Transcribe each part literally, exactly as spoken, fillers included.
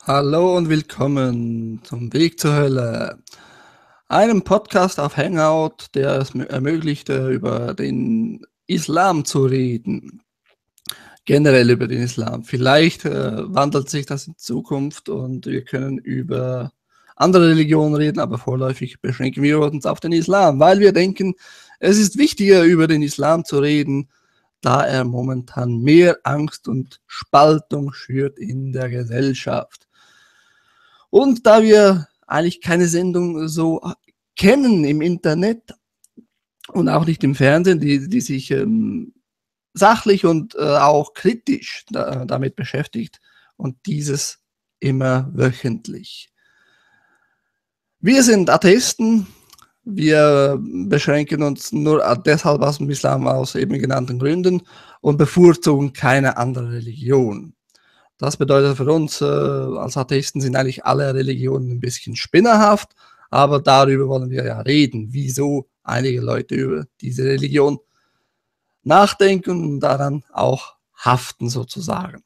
Hallo und willkommen zum Weg zur Hölle, einem Podcast auf Hangout, der es mir ermöglicht, äh, über den Islam zu reden. Generell über den Islam. Vielleicht äh, wandelt sich das in Zukunft und wir können über andere Religionen reden, aber vorläufig beschränken wir uns auf den Islam, weil wir denken, es ist wichtiger, über den Islam zu reden, da er momentan mehr Angst und Spaltung schürt in der Gesellschaft. Und da wir eigentlich keine Sendung so kennen im Internet und auch nicht im Fernsehen, die, die sich ähm, sachlich und äh, auch kritisch da, damit beschäftigt und dieses immer wöchentlich. Wir sind Atheisten, wir beschränken uns nur deshalb aus dem Islam aus eben genannten Gründen und bevorzugen keine andere Religion. Das bedeutet für uns äh, als Atheisten sind eigentlich alle Religionen ein bisschen spinnerhaft, aber darüber wollen wir ja reden, wieso einige Leute über diese Religion nachdenken und daran auch haften sozusagen.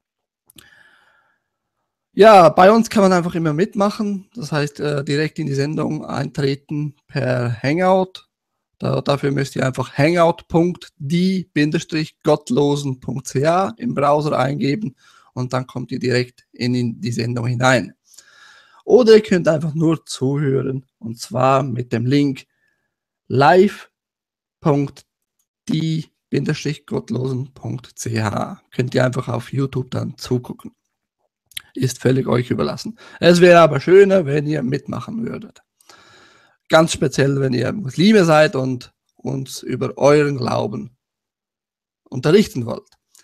Ja, bei uns kann man einfach immer mitmachen, das heißt äh, direkt in die Sendung eintreten per Hangout. Da, dafür müsst ihr einfach hangout punkt die gottlosen punkt c h im Browser eingeben und dann kommt ihr direkt in, in die Sendung hinein. Oder ihr könnt einfach nur zuhören und zwar mit dem Link live punkt die gottlosen punkt c h. Könnt ihr einfach auf YouTube dann zugucken. Ist völlig euch überlassen. Es wäre aber schöner, wenn ihr mitmachen würdet. Ganz speziell, wenn ihr Muslime seid und uns über euren Glauben unterrichten wollt.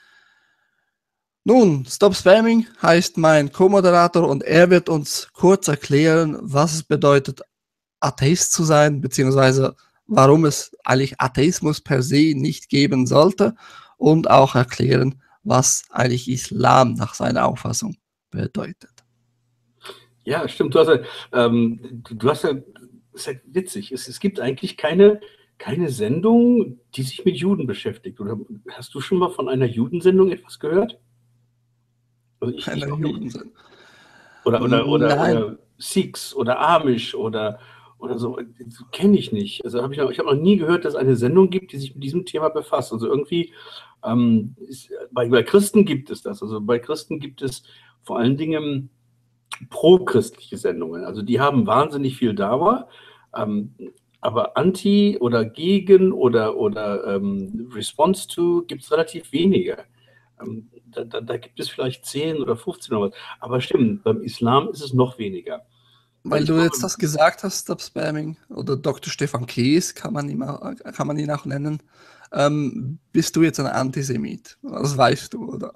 Nun, Stop Spamming heißt mein Co-Moderator und er wird uns kurz erklären, was es bedeutet, Atheist zu sein, beziehungsweise warum es eigentlich Atheismus per se nicht geben sollte und auch erklären, was eigentlich Islam nach seiner Auffassung bedeutet. Ja, stimmt. Du hast ja, ähm, du, du hast ja, ist ja witzig. Es, es gibt eigentlich keine, keine Sendung, die sich mit Juden beschäftigt. Oder hast du schon mal von einer Judensendung etwas gehört? Also ich, ich noch nicht. Oder, oder, oder, oder Sikhs oder Amish oder, oder so. Kenne ich nicht. Also habe ich, ich habe noch nie gehört, dass es eine Sendung gibt, die sich mit diesem Thema befasst. Also irgendwie, ähm, ist, bei, bei Christen gibt es das. Also bei Christen gibt es vor allen Dingen pro-christliche Sendungen. Also die haben wahnsinnig viel Dauer, ähm, aber anti oder gegen oder, oder ähm, response to gibt es relativ wenige. Ähm, da, da, da gibt es vielleicht zehn oder fünfzehn oder was. Aber stimmt, beim Islam ist es noch weniger. Weil, Weil du jetzt das gesagt hast, Stop Spamming, oder Doktor Stefan Kees kann man ihn auch, kann man ihn auch nennen, ähm, bist du jetzt ein Antisemit? Das weißt du, oder?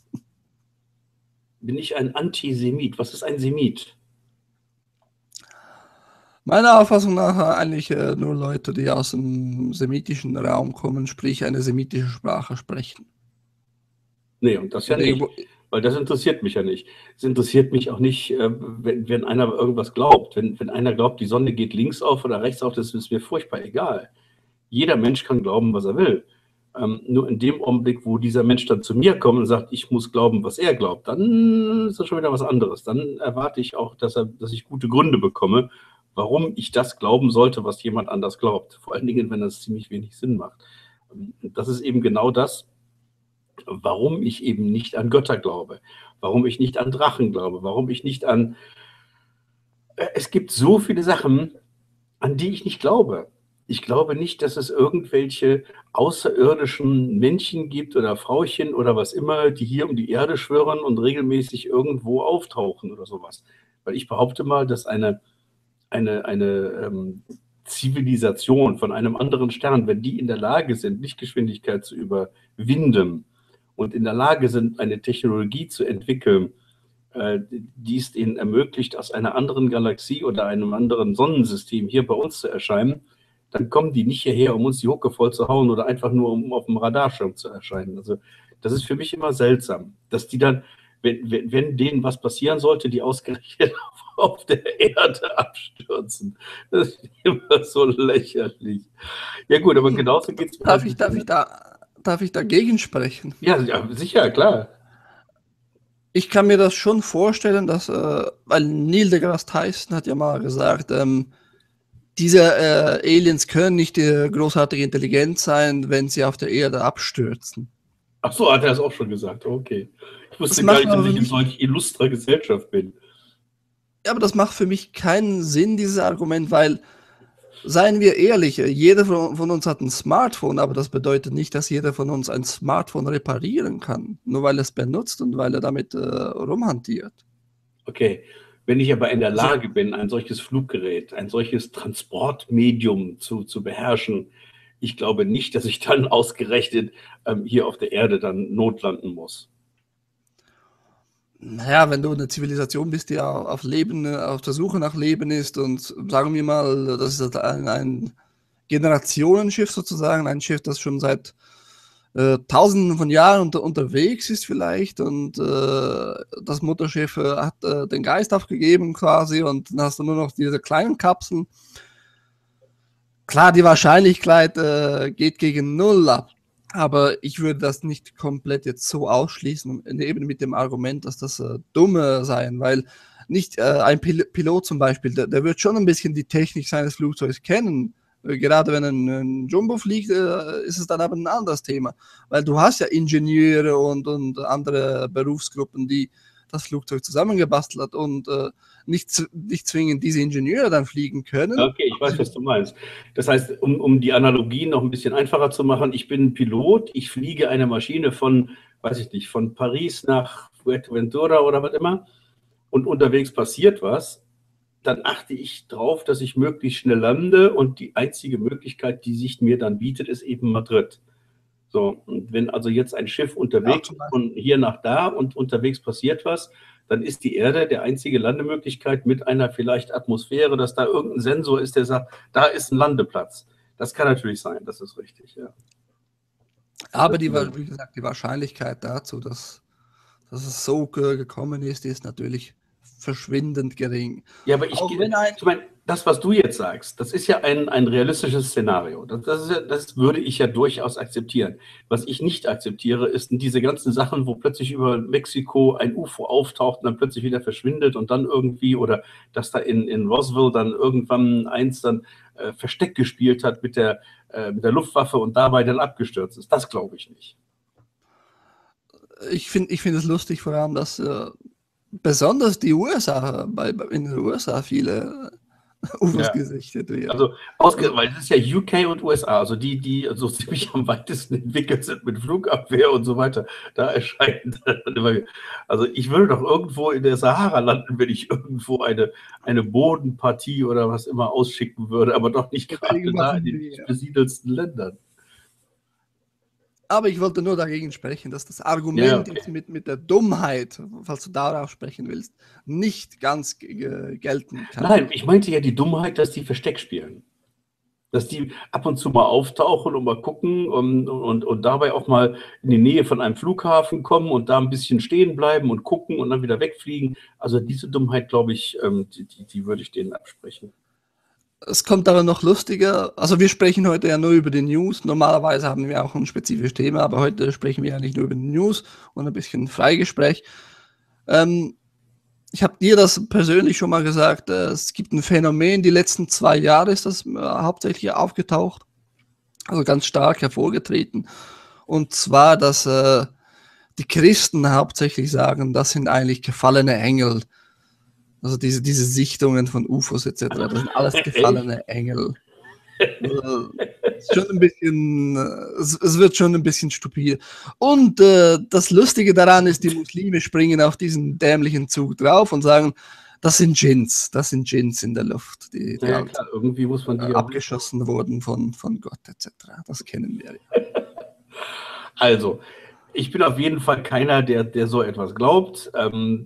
Bin ich ein Antisemit? Was ist ein Semit? Meiner Auffassung nach eigentlich äh, nur Leute, die aus dem semitischen Raum kommen, sprich eine semitische Sprache sprechen. Nee, und das ja nicht, weil das interessiert mich ja nicht. Es interessiert mich auch nicht, äh, wenn, wenn einer irgendwas glaubt. Wenn, wenn einer glaubt, die Sonne geht links auf oder rechts auf, das ist mir furchtbar egal. Jeder Mensch kann glauben, was er will. Ähm, nur in dem Augenblick, wo dieser Mensch dann zu mir kommt und sagt, ich muss glauben, was er glaubt, dann ist das schon wieder was anderes. Dann erwarte ich auch, dass, er, dass ich gute Gründe bekomme, warum ich das glauben sollte, was jemand anders glaubt. Vor allen Dingen, wenn das ziemlich wenig Sinn macht. Das ist eben genau das, warum ich eben nicht an Götter glaube, warum ich nicht an Drachen glaube, warum ich nicht an... Es gibt so viele Sachen, an die ich nicht glaube. Ich glaube nicht, dass es irgendwelche außerirdischen Männchen gibt oder Frauchen oder was immer, die hier um die Erde schwirren und regelmäßig irgendwo auftauchen oder sowas. Weil ich behaupte mal, dass eine, eine, eine ähm, Zivilisation von einem anderen Stern, wenn die in der Lage sind, Lichtgeschwindigkeit zu überwinden und in der Lage sind, eine Technologie zu entwickeln, äh, die es ihnen ermöglicht, aus einer anderen Galaxie oder einem anderen Sonnensystem hier bei uns zu erscheinen, dann kommen die nicht hierher, um uns die Hucke voll zu hauen oder einfach nur, um auf dem Radarschirm zu erscheinen. Also das ist für mich immer seltsam, dass die dann, wenn, wenn, wenn denen was passieren sollte, die ausgerechnet auf, auf der Erde abstürzen. Das ist immer so lächerlich. Ja gut, aber genauso geht es mir. Darf ich, darf, ich da, darf ich dagegen sprechen? Ja, ja, sicher, klar. Ich kann mir das schon vorstellen, dass, äh, weil Neil deGrasse Tyson hat ja mal gesagt, ähm, diese äh, Aliens können nicht äh, großartig intelligent sein, wenn sie auf der Erde abstürzen. Ach so, hat er das auch schon gesagt. Okay. Ich Das wusste gar macht nicht, dass aber ich in nicht, solch illustrer Gesellschaft bin. ja, aber das macht für mich keinen Sinn, dieses Argument, weil, seien wir ehrlich, jeder von, von uns hat ein Smartphone, aber das bedeutet nicht, dass jeder von uns ein Smartphone reparieren kann, nur weil er es benutzt und weil er damit äh, rumhantiert. Okay, wenn ich aber in der Also, Lage bin, ein solches Fluggerät, ein solches Transportmedium zu, zu beherrschen, ich glaube nicht, dass ich dann ausgerechnet ähm, hier auf der Erde dann notlanden muss. naja, wenn du eine Zivilisation bist, die auf Leben, auf der Suche nach Leben ist und sagen wir mal, das ist ein, ein Generationenschiff sozusagen, ein Schiff, das schon seit äh, Tausenden von Jahren unter, unterwegs ist vielleicht und äh, das Mutterschiff äh, hat äh, den Geist aufgegeben quasi und dann hast du nur noch diese kleinen Kapseln. Klar, die Wahrscheinlichkeit äh, geht gegen Null ab, aber ich würde das nicht komplett jetzt so ausschließen, eben mit dem Argument, dass das äh, dumme seien, weil nicht äh, ein Pil Pilot zum Beispiel, der, der wird schon ein bisschen die Technik seines Flugzeugs kennen. Äh, Gerade wenn ein, ein Jumbo fliegt, äh, ist es dann aber ein anderes Thema, weil du hast ja Ingenieure und, und andere Berufsgruppen, die das Flugzeug zusammengebastelt hat und äh, nicht, nicht zwingend diese Ingenieure dann fliegen können. Okay, ich weiß, was du meinst. Das heißt, um, um die Analogie noch ein bisschen einfacher zu machen, ich bin Pilot, ich fliege eine Maschine von, weiß ich nicht, von Paris nach Fuerteventura oder was immer und unterwegs passiert was, dann achte ich darauf, dass ich möglichst schnell lande und die einzige Möglichkeit, die sich mir dann bietet, ist eben Madrid. So, und wenn also jetzt ein Schiff unterwegs ist von hier nach da und unterwegs passiert was, dann ist die Erde der einzige Landemöglichkeit mit einer vielleicht Atmosphäre, dass da irgendein Sensor ist, der sagt, da ist ein Landeplatz. Das kann natürlich sein, das ist richtig, ja. Aber die, wie gesagt, die Wahrscheinlichkeit dazu, dass, dass es so gekommen ist, ist natürlich verschwindend gering. Ja, aber ich, Auch wenn ein ich meine, das, was du jetzt sagst, das ist ja ein, ein realistisches Szenario. Das, das, ist ja, das würde ich ja durchaus akzeptieren. Was ich nicht akzeptiere, ist diese ganzen Sachen, wo plötzlich über Mexiko ein U F O auftaucht und dann plötzlich wieder verschwindet und dann irgendwie, oder dass da in, in Roswell dann irgendwann eins dann äh, Versteck gespielt hat mit der, äh, mit der Luftwaffe und dabei dann abgestürzt ist. Das glaube ich nicht. Ich finde ich find es lustig, vor allem, dass äh, besonders die U S A, bei, in den U S A viele U F Os ja. gesichtet werden. Also, ausge weil es ist ja U K und U S A, also die, die so ziemlich am weitesten entwickelt sind mit Flugabwehr und so weiter, da erscheinen dann immer, also ich würde doch irgendwo in der Sahara landen, wenn ich irgendwo eine, eine Bodenpartie oder was immer ausschicken würde, aber doch nicht gerade da in den nicht besiedelsten Ländern. Aber ich wollte nur dagegen sprechen, dass das Argument ja, okay. jetzt mit, mit der Dummheit, falls du darauf sprechen willst, nicht ganz gelten kann. Nein, ich meinte ja die Dummheit, dass die Versteck spielen. Dass die ab und zu mal auftauchen und mal gucken und, und, und dabei auch mal in die Nähe von einem Flughafen kommen und da ein bisschen stehen bleiben und gucken und dann wieder wegfliegen. Also diese Dummheit, glaube ich, die, die, die würde ich denen absprechen. Es kommt aber noch lustiger, also wir sprechen heute ja nur über die News, normalerweise haben wir auch ein spezifisches Thema, aber heute sprechen wir ja nicht nur über die News und ein bisschen Freigespräch. Ähm, ich habe dir das persönlich schon mal gesagt, äh, es gibt ein Phänomen, die letzten zwei Jahre ist das äh, hauptsächlich aufgetaucht, also ganz stark hervorgetreten, und zwar, dass äh, die Christen hauptsächlich sagen, das sind eigentlich gefallene Engel. Also diese, diese Sichtungen von U F Os et cetera, das sind alles gefallene Engel. Also, schon ein bisschen, es, es wird schon ein bisschen stupide. Und äh, das Lustige daran ist, die Muslime springen auf diesen dämlichen Zug drauf und sagen, das sind Djinns, das sind Djinns in der Luft, die, die ja, halt, klar, irgendwie muss man die äh, abgeschossen wurden von, von Gott et cetera. Das kennen wir ja. Also, ich bin auf jeden Fall keiner, der, der so etwas glaubt. Ähm,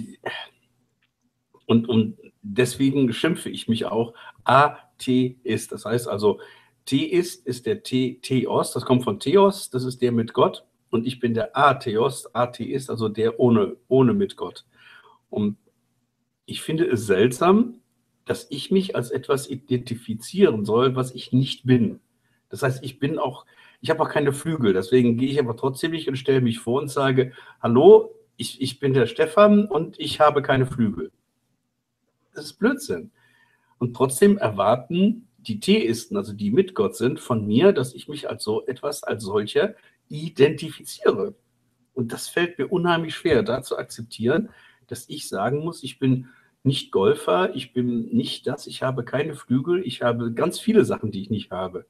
Und, und deswegen schimpfe ich mich auch Atheist. Das heißt also, Theist ist der The Theos, das kommt von Theos, das ist der mit Gott. Und ich bin der Atheos, Atheist, also der ohne, ohne mit Gott. Und ich finde es seltsam, dass ich mich als etwas identifizieren soll, was ich nicht bin. Das heißt, ich bin auch, ich habe auch keine Flügel. Deswegen gehe ich aber trotzdem nicht und stelle mich vor und sage, hallo, ich, ich bin der Stefan und ich habe keine Flügel. Das ist Blödsinn. Und trotzdem erwarten die Theisten, also die mit Gott sind, von mir, dass ich mich als so etwas, als solcher identifiziere. Und das fällt mir unheimlich schwer, da zu akzeptieren, dass ich sagen muss, ich bin nicht Golfer, ich bin nicht das, ich habe keine Flügel, ich habe ganz viele Sachen, die ich nicht habe.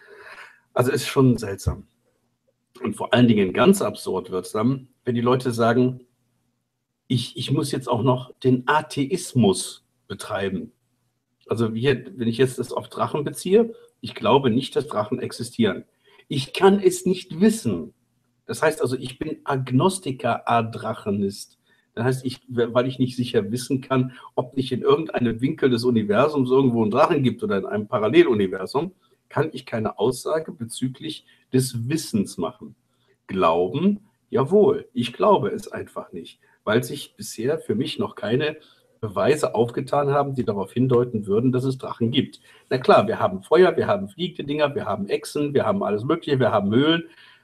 Also ist schon seltsam. Und vor allen Dingen ganz absurd wird es dann, wenn die Leute sagen, ich, ich muss jetzt auch noch den Atheismus betreiben. Also hier, wenn ich jetzt das auf Drachen beziehe, ich glaube nicht, dass Drachen existieren. Ich kann es nicht wissen. Das heißt also, ich bin Agnostiker Adrachenist. Das heißt, ich, weil ich nicht sicher wissen kann, ob nicht in irgendeinem Winkel des Universums irgendwo einen Drachen gibt oder in einem Paralleluniversum, kann ich keine Aussage bezüglich des Wissens machen. Glauben, jawohl, ich glaube es einfach nicht, weil sich bisher für mich noch keine Beweise aufgetan haben, die darauf hindeuten würden, dass es Drachen gibt. Na klar, wir haben Feuer, wir haben fliegende Dinger, wir haben Echsen, wir haben alles Mögliche, wir haben Höhlen,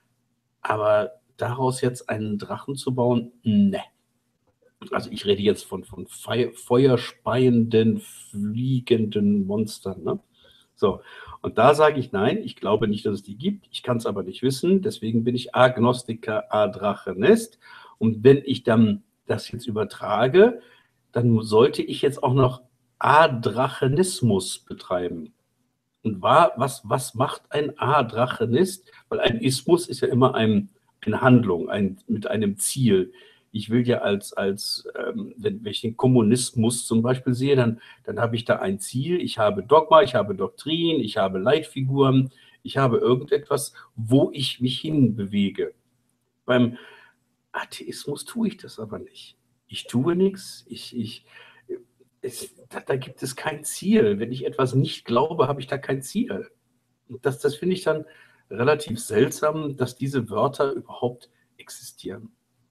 aber daraus jetzt einen Drachen zu bauen, ne. Also ich rede jetzt von, von Fe feuerspeienden, fliegenden Monstern. Ne? So, und da sage ich nein, ich glaube nicht, dass es die gibt, ich kann es aber nicht wissen, deswegen bin ich Agnostiker Adrachenist. Und wenn ich dann das jetzt übertrage, dann sollte ich jetzt auch noch Adrachenismus betreiben. Und war, was, was macht ein Adrachenist? Weil ein Ismus ist ja immer ein, eine Handlung, ein, mit einem Ziel. Ich will ja als, als ähm, wenn, wenn ich den Kommunismus zum Beispiel sehe, dann, dann habe ich da ein Ziel, ich habe Dogma, ich habe Doktrin, ich habe Leitfiguren, ich habe irgendetwas, wo ich mich hinbewege. Beim Atheismus tue ich das aber nicht. Ich tue nichts, ich, ich, es, da, da gibt es kein Ziel. Wenn ich etwas nicht glaube, habe ich da kein Ziel. Und das, das finde ich dann relativ seltsam, dass diese Wörter überhaupt existieren.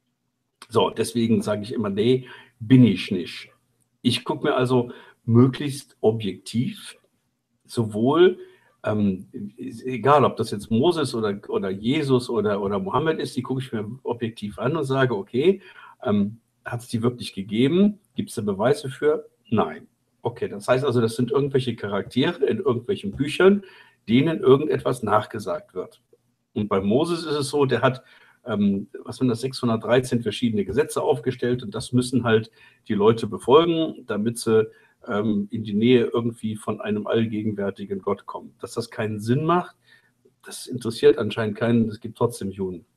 So, deswegen sage ich immer, nee, bin ich nicht. Ich gucke mir also möglichst objektiv sowohl, ähm, egal ob das jetzt Moses oder, oder Jesus oder, oder Mohammed ist, die gucke ich mir objektiv an und sage, okay, ähm, hat es die wirklich gegeben? Gibt es da Beweise für? Nein. Okay, das heißt also, das sind irgendwelche Charaktere in irgendwelchen Büchern, denen irgendetwas nachgesagt wird. Und bei Moses ist es so, der hat Ähm, was sind das, sechshundertdreizehn verschiedene Gesetze aufgestellt und das müssen halt die Leute befolgen, damit sie ähm, in die Nähe irgendwie von einem allgegenwärtigen Gott kommen. Dass das keinen Sinn macht, das interessiert anscheinend keinen, es gibt trotzdem Juden.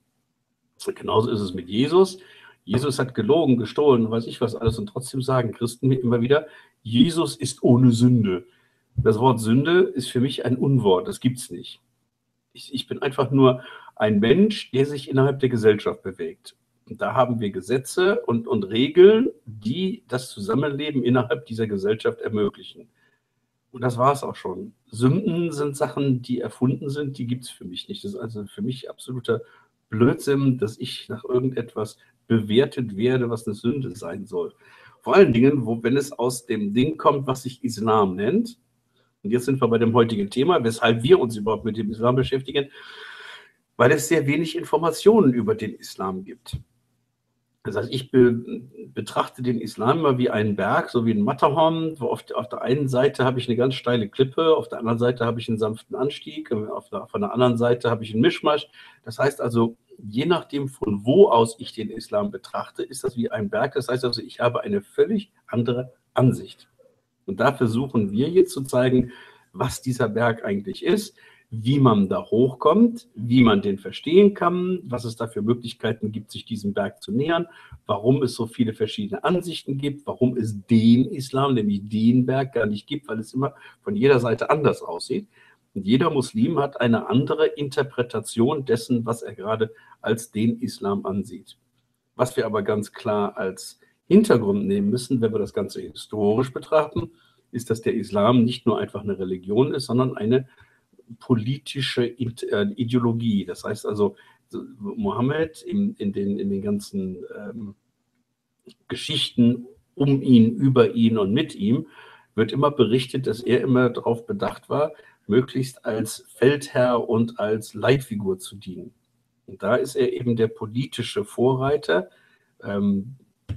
Genauso ist es mit Jesus. Jesus hat gelogen, gestohlen, weiß ich was alles und trotzdem sagen Christen mir immer wieder, Jesus ist ohne Sünde. Das Wort Sünde ist für mich ein Unwort, das gibt es nicht. Ich, ich bin einfach nur ein Mensch, der sich innerhalb der Gesellschaft bewegt. Und da haben wir Gesetze und, und Regeln, die das Zusammenleben innerhalb dieser Gesellschaft ermöglichen. Und das war es auch schon. Sünden sind Sachen, die erfunden sind, die gibt es für mich nicht. Das ist also für mich absoluter Blödsinn, dass ich nach irgendetwas bewertet werde, was eine Sünde sein soll. Vor allen Dingen, wo, wenn es aus dem Ding kommt, was sich Islam nennt. Und jetzt sind wir bei dem heutigen Thema, weshalb wir uns überhaupt mit dem Islam beschäftigen, weil es sehr wenig Informationen über den Islam gibt. Das heißt, ich be betrachte den Islam immer wie einen Berg, so wie ein Matterhorn, wo auf, auf der einen Seite habe ich eine ganz steile Klippe, auf der anderen Seite habe ich einen sanften Anstieg, auf der, von der anderen Seite habe ich einen Mischmasch. Das heißt also, je nachdem, von wo aus ich den Islam betrachte, ist das wie ein Berg. Das heißt also, ich habe eine völlig andere Ansicht. Und da versuchen wir jetzt zu zeigen, was dieser Berg eigentlich ist, wie man da hochkommt, wie man den verstehen kann, was es da für Möglichkeiten gibt, sich diesem Berg zu nähern, warum es so viele verschiedene Ansichten gibt, warum es den Islam, nämlich den Berg, gar nicht gibt, weil es immer von jeder Seite anders aussieht. Und jeder Muslim hat eine andere Interpretation dessen, was er gerade als den Islam ansieht. Was wir aber ganz klar als Hintergrund nehmen müssen, wenn wir das Ganze historisch betrachten, ist, dass der Islam nicht nur einfach eine Religion ist, sondern eine politische Ideologie. Das heißt also, Mohammed in, in, den, in den ganzen ähm, Geschichten um ihn, über ihn und mit ihm wird immer berichtet, dass er immer darauf bedacht war, möglichst als Feldherr und als Leitfigur zu dienen. Und da ist er eben der politische Vorreiter, ähm,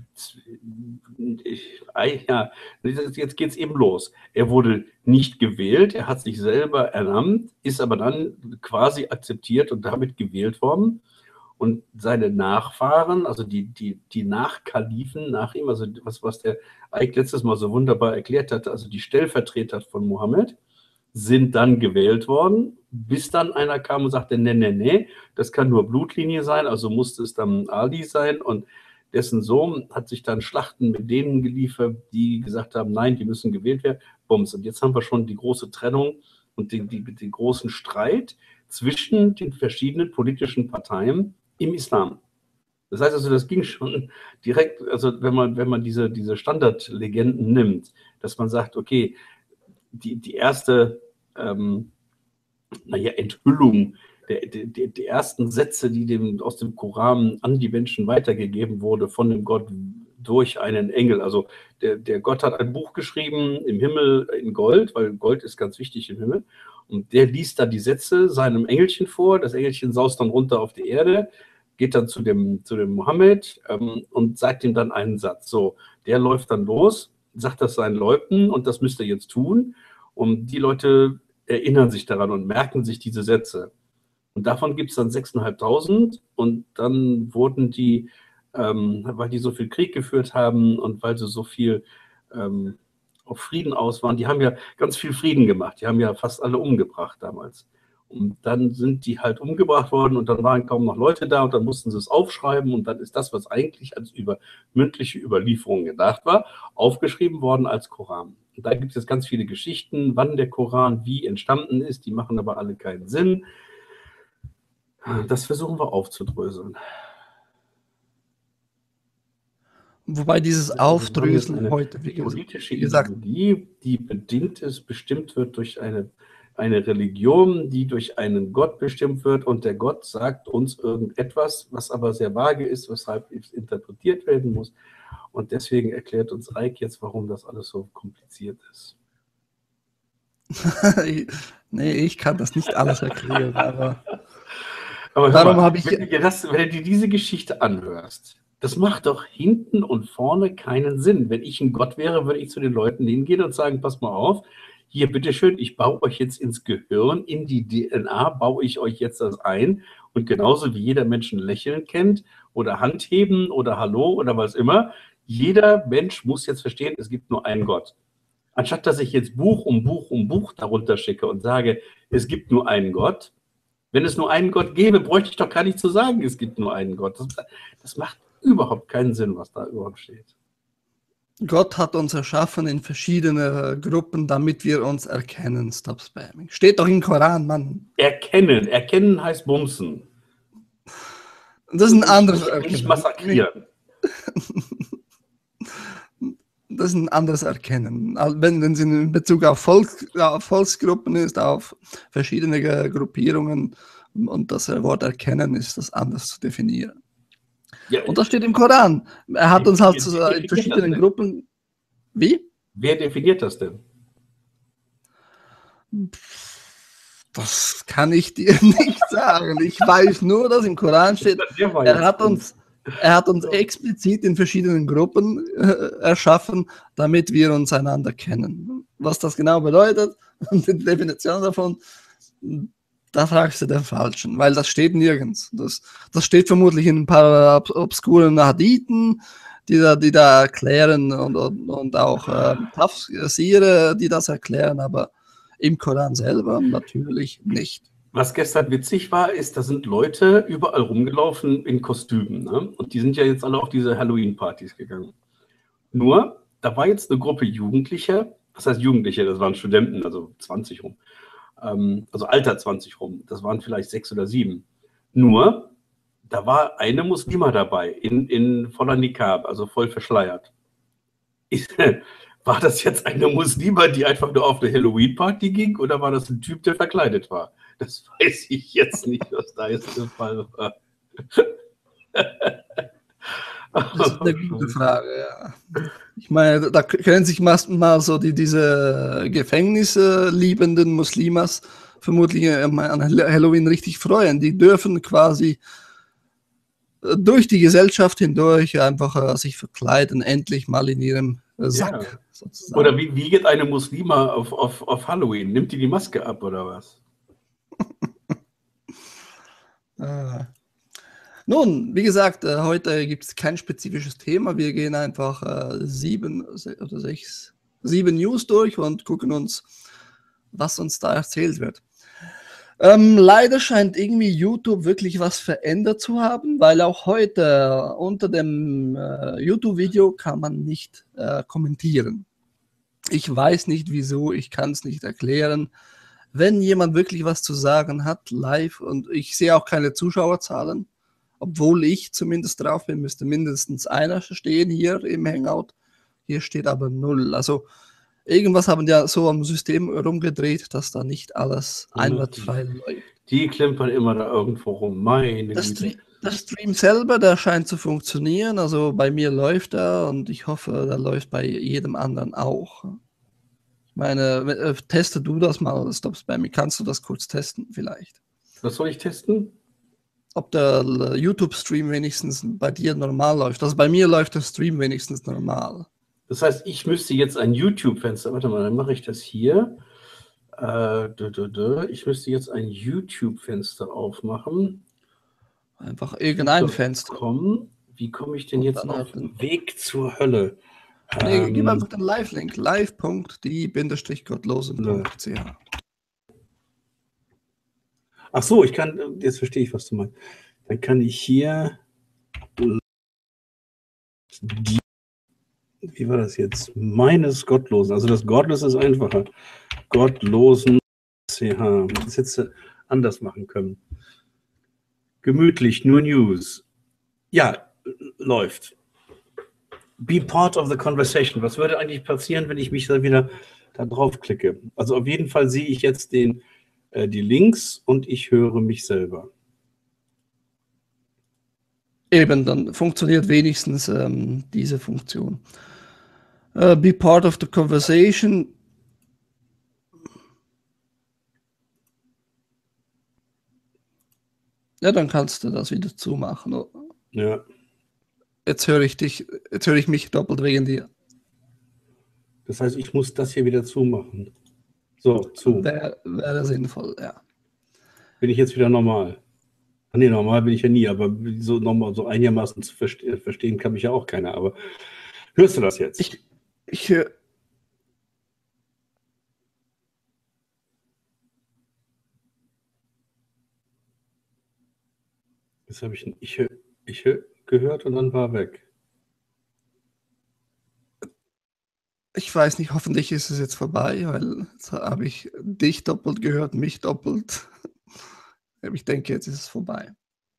ja, jetzt geht es eben los. Er wurde nicht gewählt, er hat sich selber ernannt, ist aber dann quasi akzeptiert und damit gewählt worden. Und seine Nachfahren, also die, die, die Nachkalifen nach ihm, also was, was der Eick letztes Mal so wunderbar erklärt hatte, also die Stellvertreter von Mohammed, sind dann gewählt worden, bis dann einer kam und sagte, nee, nee, nee, das kann nur Blutlinie sein, also musste es dann Ali sein, und dessen Sohn hat sich dann Schlachten mit denen geliefert, die gesagt haben, nein, die müssen gewählt werden. Bums. Und jetzt haben wir schon die große Trennung und den, die, den großen Streit zwischen den verschiedenen politischen Parteien im Islam. Das heißt also, das ging schon direkt, also wenn man, wenn man diese, diese Standardlegenden nimmt, dass man sagt, okay, die, die erste ähm, naja, Enthüllung, der, der, die ersten Sätze, die dem, aus dem Koran an die Menschen weitergegeben wurde von dem Gott durch einen Engel. Also der, der Gott hat ein Buch geschrieben im Himmel in Gold, weil Gold ist ganz wichtig im Himmel. Und der liest dann die Sätze seinem Engelchen vor. Das Engelchen saust dann runter auf die Erde, geht dann zu dem, zu dem Mohammed ähm, und sagt ihm dann einen Satz. So, der läuft dann los, sagt das seinen Leuten und das müsst ihr jetzt tun. Und die Leute erinnern sich daran und merken sich diese Sätze. Und davon gibt es dann sechstausendfünfhundert und dann wurden die, ähm, weil die so viel Krieg geführt haben und weil sie so viel ähm, auf Frieden aus waren, die haben ja ganz viel Frieden gemacht, die haben ja fast alle umgebracht damals. Und dann sind die halt umgebracht worden und dann waren kaum noch Leute da und dann mussten sie es aufschreiben und dann ist das, was eigentlich als über, mündliche Überlieferung gedacht war, aufgeschrieben worden als Koran. Und da gibt es jetzt ganz viele Geschichten, wann der Koran wie entstanden ist, die machen aber alle keinen Sinn. Das versuchen wir aufzudröseln. Wobei dieses Aufdröseln heute, wie politische Ideologie, die bedingt ist, bestimmt wird durch eine, eine Religion, die durch einen Gott bestimmt wird und der Gott sagt uns irgendetwas, was aber sehr vage ist, weshalb es interpretiert werden muss. Und deswegen erklärt uns Eick jetzt, warum das alles so kompliziert ist. Nee, ich kann das nicht alles erklären, aber... Aber darum habe ich, wenn, dir das, wenn du dir diese Geschichte anhörst, das macht doch hinten und vorne keinen Sinn. Wenn ich ein Gott wäre, würde ich zu den Leuten hingehen und sagen, pass mal auf, hier bitteschön, ich baue euch jetzt ins Gehirn, in die D N A baue ich euch jetzt das ein und genauso wie jeder Mensch ein Lächeln kennt oder Handheben oder Hallo oder was immer, jeder Mensch muss jetzt verstehen, es gibt nur einen Gott. Anstatt dass ich jetzt Buch um Buch um Buch darunter schicke und sage, es gibt nur einen Gott. Wenn es nur einen Gott gäbe, bräuchte ich doch gar nicht zu sagen, es gibt nur einen Gott. Das, das macht überhaupt keinen Sinn, was da überhaupt steht. Gott hat uns erschaffen in verschiedene Gruppen, damit wir uns erkennen. Stop Spamming. Steht doch im Koran, Mann. Erkennen. Erkennen heißt bumsen. Das ist ein anderes Erkennen. Nicht massakrieren. Das ist ein anderes Erkennen. Wenn es in Bezug auf, Volk, auf Volksgruppen ist, auf verschiedene Gruppierungen und das Wort Erkennen ist das anders zu definieren. Ja, und das steht im Koran. Er hat uns halt so in verschiedenen Gruppen... Wie? Wer definiert das denn? Das kann ich dir nicht sagen. Ich weiß nur, dass im Koran steht, er hat uns... Er hat uns explizit in verschiedenen Gruppen äh, erschaffen, damit wir uns einander kennen. Was das genau bedeutet und die Definition davon, da fragst du den Falschen, weil das steht nirgends. Das, das steht vermutlich in ein paar ob obskuren Hadithen, die da, die da erklären und, und, und auch äh, Tafsire, die das erklären, aber im Koran selber natürlich nicht. Was gestern witzig war, ist, da sind Leute überall rumgelaufen in Kostümen. Ne? Und die sind ja jetzt alle auf diese Halloween-Partys gegangen. Nur, da war jetzt eine Gruppe Jugendlicher, was heißt Jugendliche, das waren Studenten, also zwanzig rum. Ähm, also Alter zwanzig rum, das waren vielleicht sechs oder sieben. Nur, da war eine Muslima dabei, in, in voller Nikab, also voll verschleiert. Ich, war das jetzt eine Muslima, die einfach nur auf eine Halloween-Party ging, oder war das ein Typ, der verkleidet war? Das weiß ich jetzt nicht, was da jetzt der Fall war. Das ist eine gute Frage, ja. Ich meine, da können sich mal so die, diese Gefängnisse liebenden Muslimas vermutlich an Halloween richtig freuen. Die dürfen quasi durch die Gesellschaft hindurch einfach äh, sich verkleiden, endlich mal in ihrem äh, Sack. Ja. Sozusagen. Oder wie, wie geht eine Muslima auf, auf, auf Halloween? Nimmt die die Maske ab oder was? äh. Nun, wie gesagt, äh, heute gibt es kein spezifisches Thema. Wir gehen einfach äh, sieben oder sechs, sieben News durch und gucken uns, was uns da erzählt wird. Ähm, leider scheint irgendwie YouTube wirklich was verändert zu haben, weil auch heute unter dem äh, YouTube-Video kann man nicht äh, kommentieren. Ich weiß nicht wieso, ich kann es nicht erklären. Wenn jemand wirklich was zu sagen hat, live, und ich sehe auch keine Zuschauerzahlen, obwohl ich zumindest drauf bin, müsste mindestens einer stehen hier im Hangout. Hier steht aber null. Also irgendwas haben ja so am System rumgedreht, dass da nicht alles einwandfrei läuft. Die klimpern immer da irgendwo rum, meine das Güte. Der Stream selber, der scheint zu funktionieren. Also bei mir läuft er und ich hoffe, der läuft bei jedem anderen auch. Ich meine, äh, teste du das mal, Stops bei mir. Kannst du das kurz testen vielleicht? Was soll ich testen? Ob der YouTube-Stream wenigstens bei dir normal läuft. Also bei mir läuft der Stream wenigstens normal. Das heißt, ich müsste jetzt ein YouTube-Fenster, warte mal, dann mache ich das hier. Äh, dö, dö, dö. Ich müsste jetzt ein YouTube-Fenster aufmachen. Einfach irgendein Fenster. Kommen. Wie komme ich denn jetzt auf den Weg zur Hölle? Nee, ähm, gib einfach den Live-Link, live punkt die gottlosen punkt c h. Ach so, ich kann, jetzt verstehe ich, was du meinst. Dann kann ich hier die, wie war das jetzt? Meines Gottlosen, also das Godless ist einfacher. Gottlosen C H. Das hättest du anders machen können. Gemütlich, nur News. Ja, läuft. Be part of the conversation. Was würde eigentlich passieren, wenn ich mich da wieder da drauf klicke? Also auf jeden Fall sehe ich jetzt den, äh, die Links und ich höre mich selber. Eben, dann funktioniert wenigstens ähm, diese Funktion. Uh, be part of the conversation. Ja, dann kannst du das wieder zumachen. Oder? Ja. Jetzt höre ich dich, jetzt höre ich mich doppelt wegen dir. Das heißt, ich muss das hier wieder zumachen. So, zu. Wäre wär sinnvoll, ja. Bin ich jetzt wieder normal? Ach nee, normal bin ich ja nie, aber so normal, so einigermaßen zu verste verstehen kann mich ja auch keiner. Aber hörst du das jetzt? Ich, ich höre. Das habe ich, ich, hör, ich hör, gehört und dann war weg. Ich weiß nicht, hoffentlich ist es jetzt vorbei, weil jetzt habe ich dich doppelt gehört, mich doppelt. Ich denke, jetzt ist es vorbei.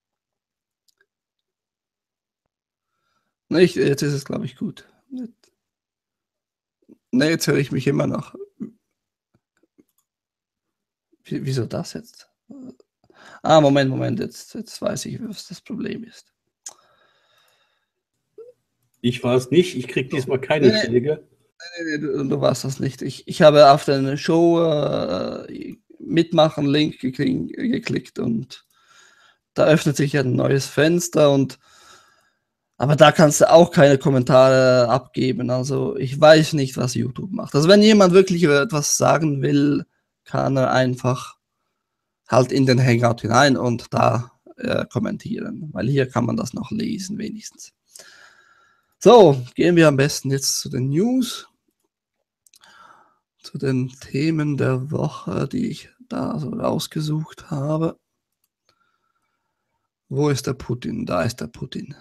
Nee, ich, jetzt ist es, glaube ich, gut. Ne, jetzt höre ich mich immer noch. Wie, wieso das jetzt? Ah, Moment, Moment, jetzt, jetzt weiß ich, was das Problem ist. Ich war es nicht, ich kriege diesmal keine nee, Schläge. Nee, nee, du, du warst das nicht. Ich, ich habe auf den Show äh, mitmachen Link geklickt, geklickt und da öffnet sich ein neues Fenster und aber da kannst du auch keine Kommentare abgeben. Also ich weiß nicht, was YouTube macht. Also wenn jemand wirklich etwas sagen will, kann er einfach halt in den Hangout hinein und da äh, kommentieren, weil hier kann man das noch lesen wenigstens. So, gehen wir am besten jetzt zu den News, zu den Themen der Woche, die ich da so rausgesucht habe. Wo ist der Putin? Da ist der Putin.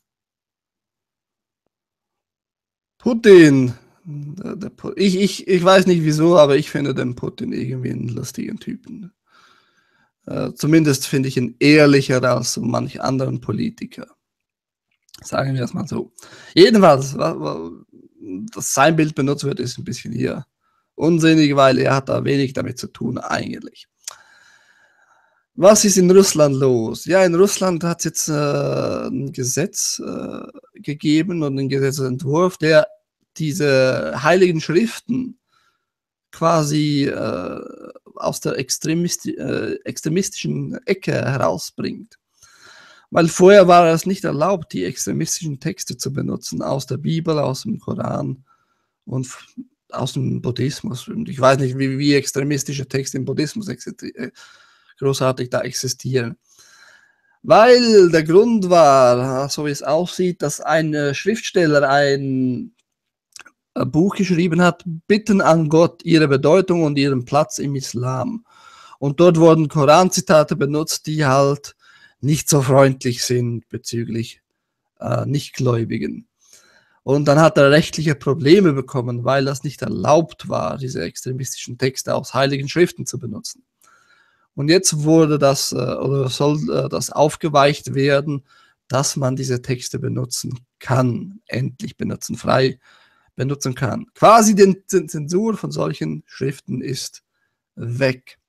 Putin! Der, der Pu ich, ich, ich weiß nicht wieso, aber ich finde den Putin irgendwie einen lustigen Typen. Äh, zumindest finde ich ihn ehrlicher als so manch anderen Politiker. Sagen wir es mal so. Jedenfalls, dass sein Bild benutzt wird, ist ein bisschen hier unsinnig, weil er hat da wenig damit zu tun eigentlich. Was ist in Russland los? Ja, in Russland hat es jetzt äh, ein Gesetz äh, gegeben und einen Gesetzentwurf, der diese heiligen Schriften quasi äh, aus der extremisti äh, extremistischen Ecke herausbringt. Weil vorher war es nicht erlaubt, die extremistischen Texte zu benutzen aus der Bibel, aus dem Koran und aus dem Buddhismus. Und ich weiß nicht, wie, wie extremistische Texte im Buddhismus großartig da existieren. Weil der Grund war, so wie es aussieht, dass ein Schriftsteller ein Buch geschrieben hat, Bitten an Gott, ihre Bedeutung und ihren Platz im Islam. Und dort wurden Koranzitate benutzt, die halt nicht so freundlich sind bezüglich äh, Nichtgläubigen. Und dann hat er rechtliche Probleme bekommen, weil das nicht erlaubt war, diese extremistischen Texte aus heiligen Schriften zu benutzen. Und jetzt wurde das, äh, oder soll äh, das aufgeweicht werden, dass man diese Texte benutzen kann, endlich benutzen, frei benutzen kann. Quasi die Zensur von solchen Schriften ist weg.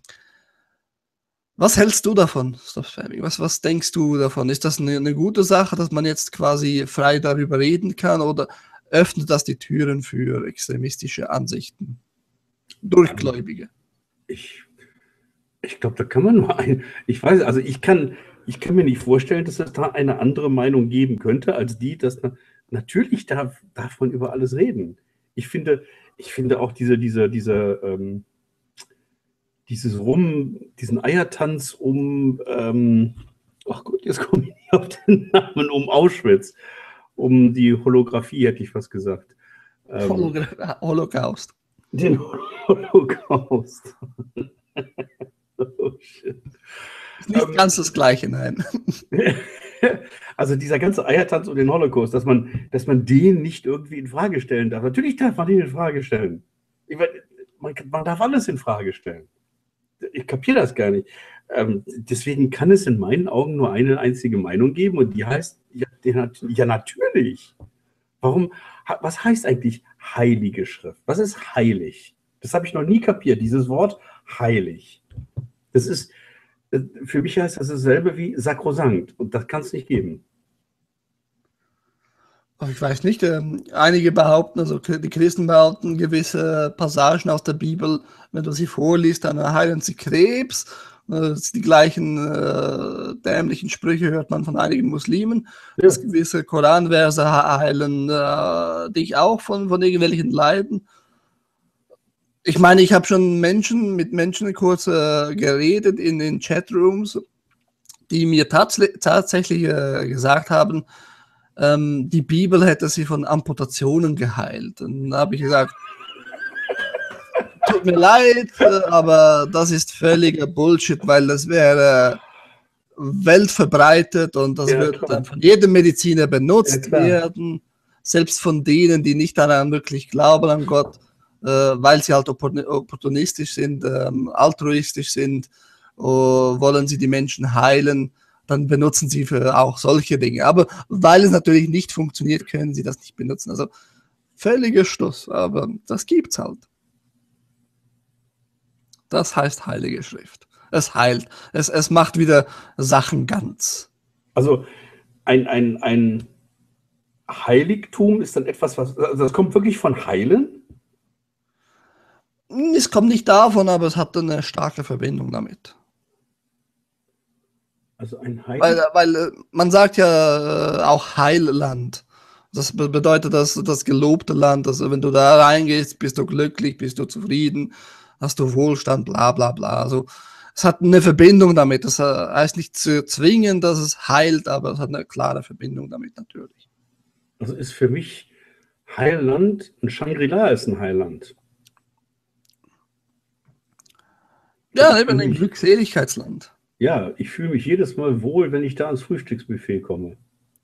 Was hältst du davon, Stop-Spamming? Was, was denkst du davon? Ist das eine, eine gute Sache, dass man jetzt quasi frei darüber reden kann, oder öffnet das die Türen für extremistische Ansichten durch Gläubige? Ich, ich glaube, da kann man nur ein, ich weiß, also ich kann, ich kann mir nicht vorstellen, dass es da eine andere Meinung geben könnte, als die, dass na, natürlich darf, darf man über alles reden. Ich finde, ich finde auch diese, diese, diese, ähm, dieses Rum, diesen Eiertanz um, ähm, ach gut, jetzt komme ich nicht auf den Namen, um Auschwitz, um die Holographie, hätte ich fast gesagt. Ähm, Hologra Holocaust. Den Holocaust. Oh, shit. Ist nicht ähm, ganz das Gleiche, nein. Also dieser ganze Eiertanz um den Holocaust, dass man, dass man den nicht irgendwie in Frage stellen darf. Natürlich darf man den in Frage stellen. Ich meine, man, man darf alles in Frage stellen. Ich kapiere das gar nicht. Ähm, deswegen kann es in meinen Augen nur eine einzige Meinung geben, und die heißt, ja, ja natürlich. Warum, was heißt eigentlich heilige Schrift? Was ist heilig? Das habe ich noch nie kapiert, dieses Wort heilig. Das ist, für mich heißt das dasselbe wie sakrosankt, und das kann es nicht geben. Ich weiß nicht, ähm, einige behaupten, also die Christen behaupten, gewisse Passagen aus der Bibel, wenn du sie vorliest, dann heilen sie Krebs. Äh, die gleichen äh, dämlichen Sprüche hört man von einigen Muslimen. Ja. Dass gewisse Koranverse heilen äh, dich auch von, von irgendwelchen Leiden. Ich meine, ich habe schon Menschen mit Menschen kurz äh, geredet in den Chatrooms, die mir tats tatsächlich äh, gesagt haben, ähm, die Bibel hätte sie von Amputationen geheilt. Und da habe ich gesagt, tut mir leid, aber das ist völliger Bullshit, weil das wäre weltverbreitet und das ja, wird klar. dann von jedem Mediziner benutzt ja, werden, selbst von denen, die nicht daran wirklich glauben an Gott, äh, weil sie halt opportunistisch sind, ähm, altruistisch sind, äh, wollen sie die Menschen heilen, dann benutzen sie für auch solche Dinge. Aber weil es natürlich nicht funktioniert, können sie das nicht benutzen. Also völliger Stuss, aber das gibt's halt. Das heißt Heilige Schrift. Es heilt. Es, es macht wieder Sachen ganz. Also ein, ein, ein Heiligtum ist dann etwas, was, also das kommt wirklich von Heilen? Es kommt nicht davon, aber es hat eine starke Verbindung damit. Also ein Heil weil, weil man sagt ja äh, auch Heilland. Das bedeutet, dass das gelobte Land, also wenn du da reingehst, bist du glücklich, bist du zufrieden, hast du Wohlstand, bla bla bla. Also es hat eine Verbindung damit. Das heißt nicht zu zwingen, dass es heilt, aber es hat eine klare Verbindung damit natürlich. Also ist für mich Heilland, ein Shangri-La ist ein Heilland. Ja, eben ein Glückseligkeitsland. Ja, ich fühle mich jedes Mal wohl, wenn ich da ans Frühstücksbuffet komme.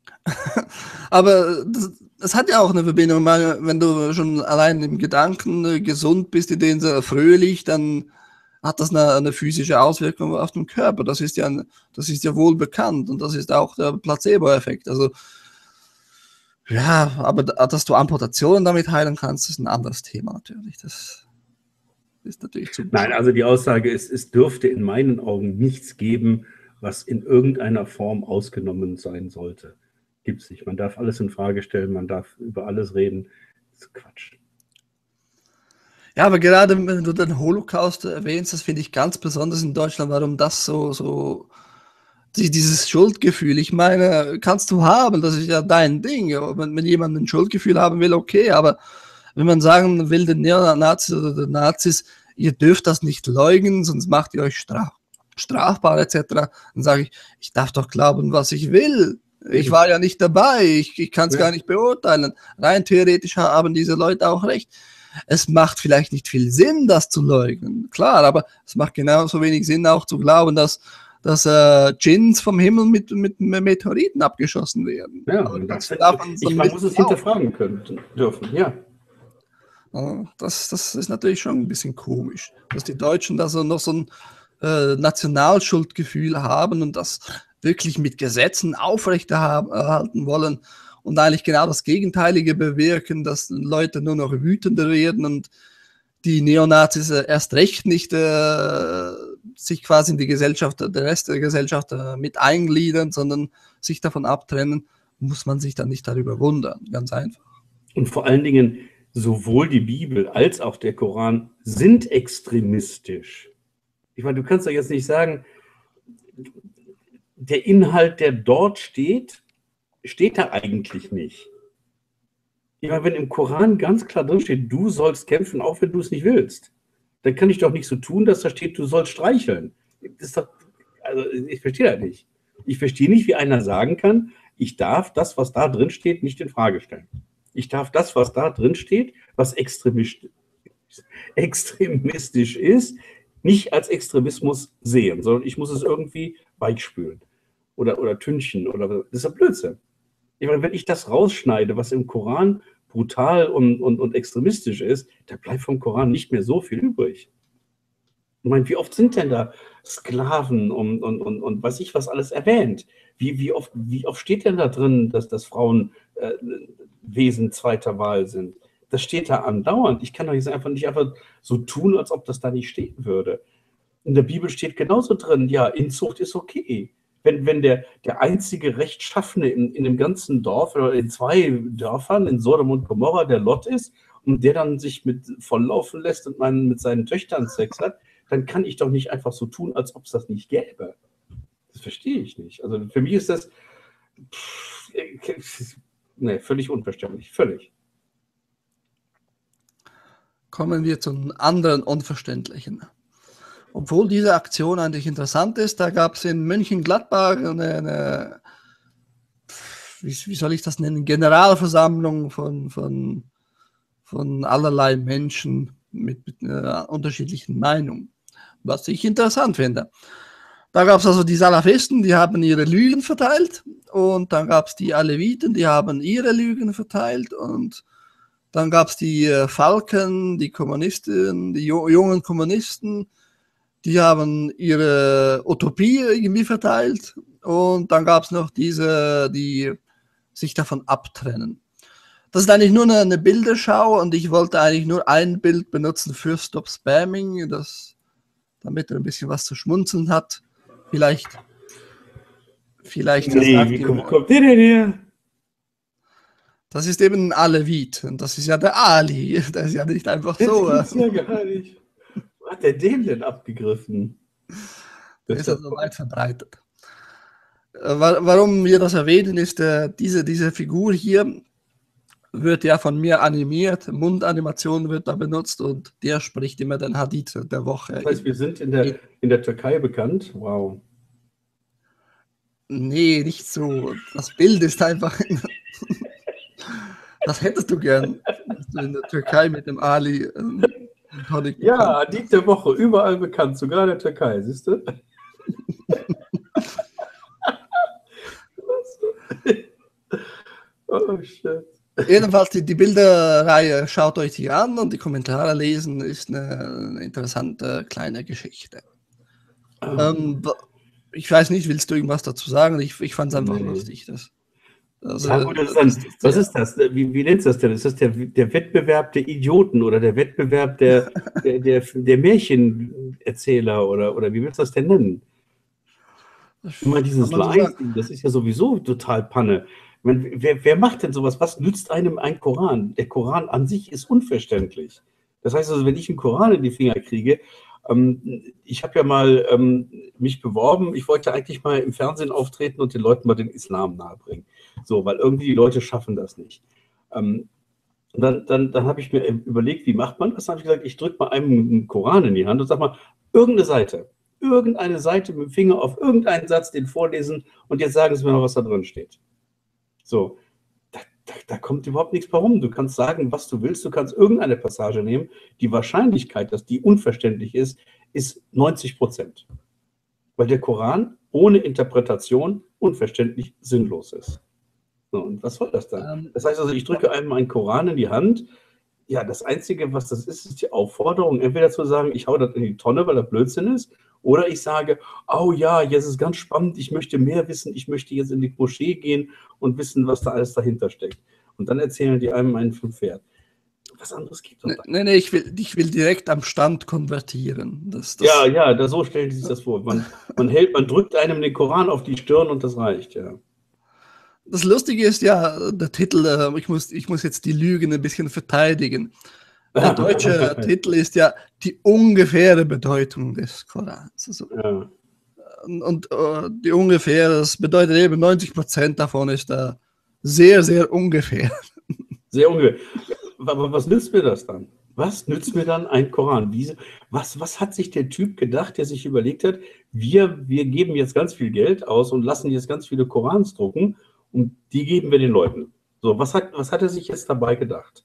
Aber das, das hat ja auch eine Verbindung. Wenn du schon allein im Gedanken gesund bist, in denen sehr fröhlich, dann hat das eine, eine physische Auswirkung auf den Körper. Das ist ja, das ist ja wohl bekannt, und das ist auch der Placebo-Effekt. Also ja, aber dass du Amputationen damit heilen kannst, ist ein anderes Thema natürlich. Das ist natürlich zu Nein, also die Aussage ist, es dürfte in meinen Augen nichts geben, was in irgendeiner Form ausgenommen sein sollte. Gibt es nicht. Man darf alles in Frage stellen, man darf über alles reden. Das ist Quatsch. Ja, aber gerade wenn du den Holocaust erwähnst, das finde ich ganz besonders in Deutschland, warum das so, so dieses Schuldgefühl, ich meine, kannst du haben, das ist ja dein Ding. Wenn, wenn jemand ein Schuldgefühl haben will, okay, aber wenn man sagen will, den Neonazis oder den Nazis, ihr dürft das nicht leugnen, sonst macht ihr euch straf strafbar et cetera, dann sage ich, ich darf doch glauben, was ich will. Ich war ja nicht dabei, ich, ich kann es ja. gar nicht beurteilen. Rein theoretisch haben diese Leute auch recht. Es macht vielleicht nicht viel Sinn, das zu leugnen, klar, aber es macht genauso wenig Sinn, auch zu glauben, dass, dass äh, Djinns vom Himmel mit, mit Meteoriten abgeschossen werden. Ja, das, ich man muss es hinterfragen können dürfen, ja. Das, das ist natürlich schon ein bisschen komisch, dass die Deutschen da so noch so ein äh, Nationalschuldgefühl haben und das wirklich mit Gesetzen aufrechterhalten wollen und eigentlich genau das Gegenteilige bewirken, dass Leute nur noch wütender werden und die Neonazis äh, erst recht nicht äh, sich quasi in die Gesellschaft, der Rest der Gesellschaft äh, mit eingliedern, sondern sich davon abtrennen, muss man sich dann nicht darüber wundern, ganz einfach. Und vor allen Dingen, sowohl die Bibel als auch der Koran sind extremistisch. Ich meine, du kannst doch jetzt nicht sagen, der Inhalt, der dort steht, steht da eigentlich nicht. Ich meine, wenn im Koran ganz klar drin steht, du sollst kämpfen, auch wenn du es nicht willst, dann kann ich doch nicht so tun, dass da steht, du sollst streicheln. Das ist doch, also ich verstehe das nicht. Ich verstehe nicht, wie einer sagen kann, ich darf das, was da drin steht, nicht in Frage stellen. Ich darf das, was da drin steht, was extremistisch, extremistisch ist, nicht als Extremismus sehen, sondern ich muss es irgendwie weichspülen oder, oder tünchen. Oder, das ist ja Blödsinn. Ich meine, wenn ich das rausschneide, was im Koran brutal und, und, und extremistisch ist, da bleibt vom Koran nicht mehr so viel übrig. Ich meine, wie oft sind denn da Sklaven und, und, und, und weiß ich was alles erwähnt? Wie, wie, oft, wie oft steht denn da drin, dass, dass Frauen äh, Wesen zweiter Wahl sind? Das steht da andauernd. Ich kann doch jetzt einfach nicht einfach so tun, als ob das da nicht stehen würde. In der Bibel steht genauso drin, ja, Inzucht ist okay. Wenn, wenn der, der einzige Rechtschaffene in, in dem ganzen Dorf oder in zwei Dörfern, in Sodom und Gomorra, der Lot ist und der dann sich mit volllaufen lässt und man mit seinen Töchtern Sex hat, dann kann ich doch nicht einfach so tun, als ob es das nicht gäbe. Das verstehe ich nicht. Also für mich ist das pff, nee, völlig unverständlich. Völlig. Kommen wir zum anderen Unverständlichen. Obwohl diese Aktion eigentlich interessant ist, da gab es in Mönchengladbach eine, eine wie, wie soll ich das nennen, Generalversammlung von, von, von allerlei Menschen mit, mit äh, unterschiedlichen Meinungen, was ich interessant finde. Da gab es also die Salafisten, die haben ihre Lügen verteilt und dann gab es die Aleviten, die haben ihre Lügen verteilt und dann gab es die äh, Falken, die Kommunisten, die jo jungen Kommunisten, die haben ihre Utopie irgendwie verteilt und dann gab es noch diese, die sich davon abtrennen. Das ist eigentlich nur eine, eine Bilderschau und ich wollte eigentlich nur ein Bild benutzen für Stop Spamming, das, damit er ein bisschen was zu schmunzeln hat. Vielleicht, vielleicht. Nee, wie kommt, kommt der denn her? Das ist eben ein Alevit und das ist ja der Ali, das ist ja nicht einfach so. Das ist ja gar nicht. Wo hat der den denn abgegriffen? Das ist ja so weit verbreitet. Warum wir das erwähnen, ist, äh, diese, diese Figur hier wird ja von mir animiert, Mundanimation wird da benutzt und der spricht immer den Hadith der Woche. Das heißt, wir sind in der, in der Türkei bekannt? Wow. Nee, nicht so. Das Bild ist einfach... Das hättest du gern, dass du in der Türkei mit dem Ali... Ähm, ja, Hadith der Woche, überall bekannt, sogar in der Türkei, siehst du? Oh, shit. Jedenfalls, die, die Bilderreihe schaut euch die an und die Kommentare lesen ist eine, eine interessante kleine Geschichte. Oh. Ähm, ich weiß nicht, willst du irgendwas dazu sagen? Ich, ich fand es einfach nee. lustig. Das, also, ja, gut, das ist dann, was ist das? Wie, wie nennst du das denn? Ist das der, der Wettbewerb der Idioten oder der Wettbewerb der, der, der, der Märchenerzähler oder, oder wie willst du das denn nennen? Immer dieses Leistung, das ist ja sowieso total Panne. Ich meine, wer, wer macht denn sowas? Was nützt einem ein Koran? Der Koran an sich ist unverständlich. Das heißt also, wenn ich einen Koran in die Finger kriege, Ähm, ich habe ja mal ähm, mich beworben, ich wollte eigentlich mal im Fernsehen auftreten und den Leuten mal den Islam nahebringen. So, weil irgendwie die Leute schaffen das nicht. Ähm, dann dann, dann habe ich mir überlegt, wie macht man das? Dann habe ich gesagt, ich drücke mal einem einen Koran in die Hand und sage mal, irgendeine Seite, irgendeine Seite mit dem Finger auf irgendeinen Satz, den vorlesen und jetzt sagen Sie mir noch, was da drin steht. So, da, da, da kommt überhaupt nichts warum. Du kannst sagen, was du willst, du kannst irgendeine Passage nehmen. Die Wahrscheinlichkeit, dass die unverständlich ist, ist neunzig Prozent. Weil der Koran ohne Interpretation unverständlich sinnlos ist. So, und was soll das dann? Das heißt also, ich drücke einem einen Koran in die Hand. Ja, das Einzige, was das ist, ist die Aufforderung, entweder zu sagen, ich hau das in die Tonne, weil das Blödsinn ist, oder ich sage, oh ja, jetzt ist es ganz spannend, ich möchte mehr wissen, ich möchte jetzt in die Moschee gehen und wissen, was da alles dahinter steckt. Und dann erzählen die einem einen vom Pferd. Was anderes gibt es doch. Nein, nee, ich will, ich will direkt am Stand konvertieren. Das, das ja, ja, da, so stellen die sich das vor. Man, man, hält, man drückt einem den Koran auf die Stirn und das reicht, ja. Das Lustige ist ja, der Titel, äh, ich, muss, ich muss jetzt die Lügen ein bisschen verteidigen. Der deutsche Titel ist ja die ungefähre Bedeutung des Korans. Also, ja. Und, und uh, die ungefähr, das bedeutet eben neunzig Prozent davon ist uh, sehr, sehr ungefähr. Sehr ungefähr. Aber was nützt mir das dann? Was nützt mir dann ein Koran? Wie, was, was hat sich der Typ gedacht, der sich überlegt hat, wir, wir geben jetzt ganz viel Geld aus und lassen jetzt ganz viele Korans drucken und die geben wir den Leuten. So, was hat, was hat er sich jetzt dabei gedacht?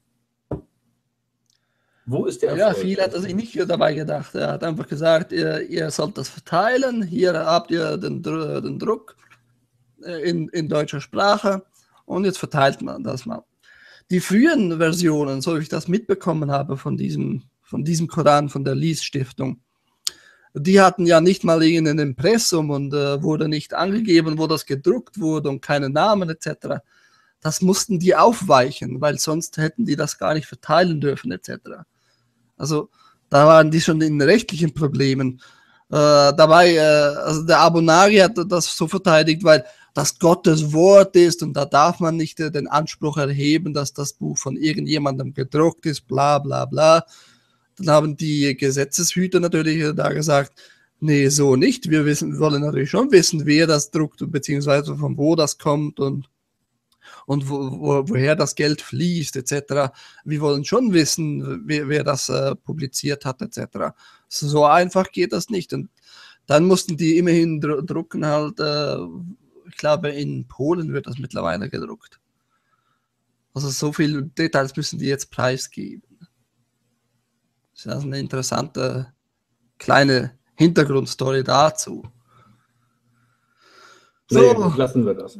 Wo ist der Erfolg? Ja, viel hat er sich nicht dabei gedacht. Er hat einfach gesagt, ihr, ihr sollt das verteilen. Hier habt ihr den, den Druck in, in deutscher Sprache und jetzt verteilt man das mal. Die frühen Versionen, so wie ich das mitbekommen habe von diesem, von diesem Koran, von der Lies-Stiftung, die hatten ja nicht mal irgendein Impressum und äh, wurde nicht angegeben, wo das gedruckt wurde und keine Namen et cetera. Das mussten die aufweichen, weil sonst hätten die das gar nicht verteilen dürfen et cetera. Also da waren die schon in rechtlichen Problemen. Äh, dabei, äh, also der Abunari hat das so verteidigt, weil das Gottes Wort ist und da darf man nicht äh, den Anspruch erheben, dass das Buch von irgendjemandem gedruckt ist, bla bla bla. Dann haben die Gesetzeshüter natürlich da gesagt, nee, so nicht. Wir wissen, wollen natürlich schon wissen, wer das druckt, beziehungsweise von wo das kommt und, und wo, wo, woher das Geld fließt, et cetera. Wir wollen schon wissen, wer, wer das äh, publiziert hat, et cetera. So einfach geht das nicht. Und dann mussten die immerhin dr drucken halt, äh, ich glaube, in Polen wird das mittlerweile gedruckt. Also so viele Details müssen die jetzt preisgeben. Das ist also eine interessante kleine Hintergrundstory dazu. So, nee, lassen wir das.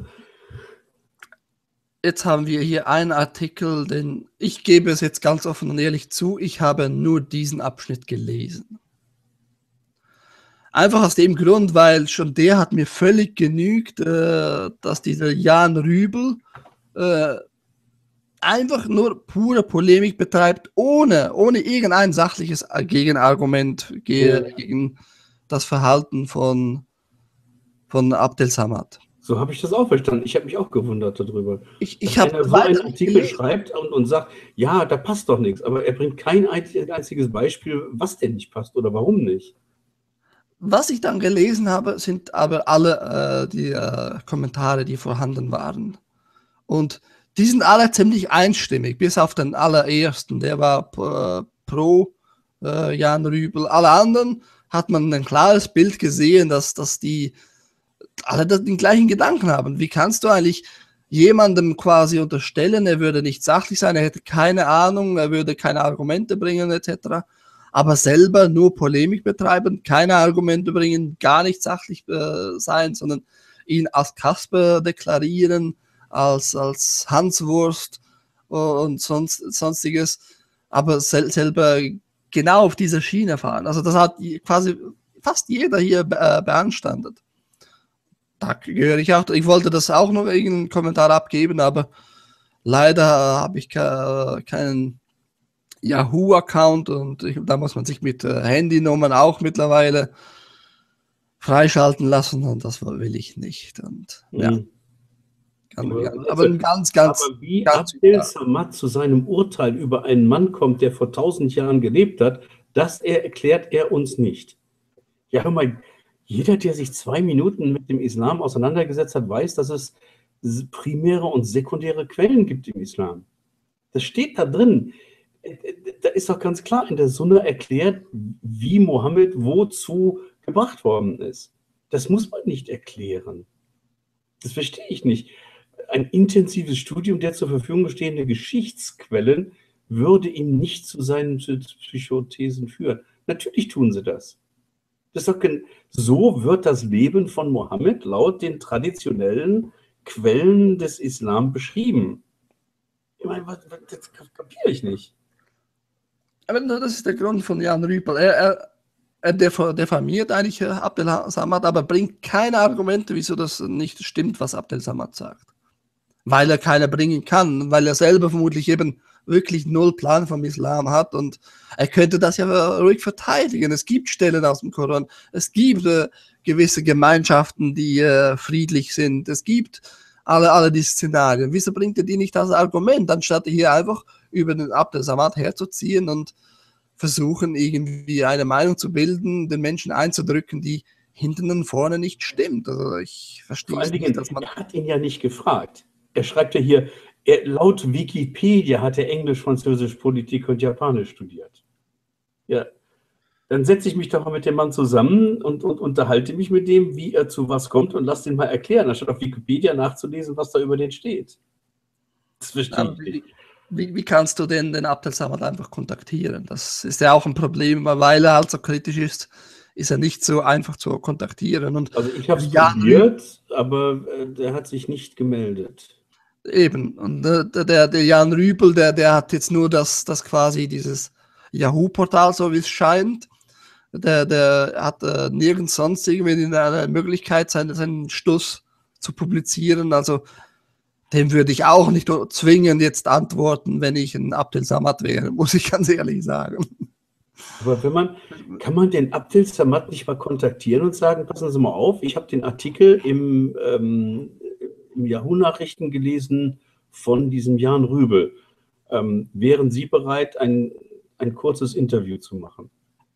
Jetzt haben wir hier einen Artikel, den ich gebe es jetzt ganz offen und ehrlich zu, ich habe nur diesen Abschnitt gelesen. Einfach aus dem Grund, weil schon der hat mir völlig genügt, äh, dass dieser Jan Rübel äh, einfach nur pure Polemik betreibt, ohne, ohne irgendein sachliches Gegenargument ge gegen das Verhalten von, von Abdel Samad. So habe ich das auch verstanden. Ich habe mich auch gewundert darüber. Ich, ich habe so einen Artikel gelesen. Schreibt und, und sagt, ja, da passt doch nichts, aber er bringt kein einziges Beispiel, was denn nicht passt oder warum nicht. Was ich dann gelesen habe, sind aber alle äh, die äh, Kommentare, die vorhanden waren. Und die sind alle ziemlich einstimmig, bis auf den allerersten. Der war äh, pro äh, Jan Rübel. Alle anderen hat man ein klares Bild gesehen, dass, dass die alle den gleichen Gedanken haben. Wie kannst du eigentlich jemandem quasi unterstellen, er würde nicht sachlich sein, er hätte keine Ahnung, er würde keine Argumente bringen et cetera, aber selber nur Polemik betreiben, keine Argumente bringen, gar nicht sachlich äh, sein, sondern ihn als Kasper deklarieren, als, als Hanswurst und sonst, sonstiges, aber sel selber genau auf dieser Schiene fahren. Also das hat quasi fast jeder hier be äh, beanstandet. Da gehöre ich auch, ich wollte das auch noch irgendeinen Kommentar abgeben, aber leider habe ich ke keinen Yahoo-Account und ich, da muss man sich mit äh, Handynummern auch mittlerweile freischalten lassen und das will ich nicht. Und, mhm. ja. Aber, aber ein ganz, ganz. Aber wie ganz Abdel Samad zu seinem Urteil über einen Mann kommt, der vor tausend Jahren gelebt hat, Das erklärt er uns nicht. Ja, hör mal, jeder, der sich zwei Minuten mit dem Islam auseinandergesetzt hat, weiß, dass es primäre und sekundäre Quellen gibt im Islam. Das steht da drin. Da ist doch ganz klar in der Sunna erklärt, wie Mohammed wozu gebracht worden ist. Das muss man nicht erklären. Das verstehe ich nicht. Ein intensives Studium der zur Verfügung stehenden Geschichtsquellen würde ihn nicht zu seinen Psychothesen führen. Natürlich tun sie das. Das ist doch kein, so wird das Leben von Mohammed laut den traditionellen Quellen des Islam beschrieben. Ich meine, das kapiere ich nicht. Aber das ist der Grund von Jan Rüpel. Er, er, er diffamiert eigentlich Abdel Samad, aber bringt keine Argumente, wieso das nicht stimmt, was Abdel Samad sagt. Weil er keine bringen kann, weil er selber vermutlich eben wirklich null Plan vom Islam hat und er könnte das ja ruhig verteidigen. Es gibt Stellen aus dem Koran, es gibt äh, gewisse Gemeinschaften, die äh, friedlich sind, es gibt alle, alle die Szenarien. Wieso bringt er die nicht als Argument, anstatt hier einfach über den Abdel Samad herzuziehen und versuchen irgendwie eine Meinung zu bilden, den Menschen einzudrücken, die hinten und vorne nicht stimmt. Also ich verstehe es nicht, dass man... Er hat ihn ja nicht gefragt. Er schreibt ja hier, er, laut Wikipedia hat er Englisch, Französisch, Politik und Japanisch studiert. Ja, dann setze ich mich doch mal mit dem Mann zusammen und, und unterhalte mich mit dem, wie er zu was kommt und lass den mal erklären, anstatt auf Wikipedia nachzulesen, was da über den steht. Das verstehe ich nicht. Wie, wie kannst du denn den Abdel Samad einfach kontaktieren? Das ist ja auch ein Problem, weil er halt so kritisch ist, ist er nicht so einfach zu kontaktieren. Und also ich habe es probiert, aber äh, der hat sich nicht gemeldet. Eben, und äh, der, der Jan Rüpel, der, der hat jetzt nur das, das quasi dieses Yahoo-Portal, so wie es scheint. Der, der hat äh, nirgends sonst irgendwie eine Möglichkeit, seinen, seinen Stuss zu publizieren. Also dem würde ich auch nicht zwingend jetzt antworten, wenn ich ein Abdel Samad wäre, muss ich ganz ehrlich sagen. Aber wenn man, kann man den Abdel Samad nicht mal kontaktieren und sagen, passen Sie mal auf, ich habe den Artikel im, ähm, im Yahoo-Nachrichten gelesen von diesem Jan Rüpel. Ähm, wären Sie bereit, ein, ein kurzes Interview zu machen?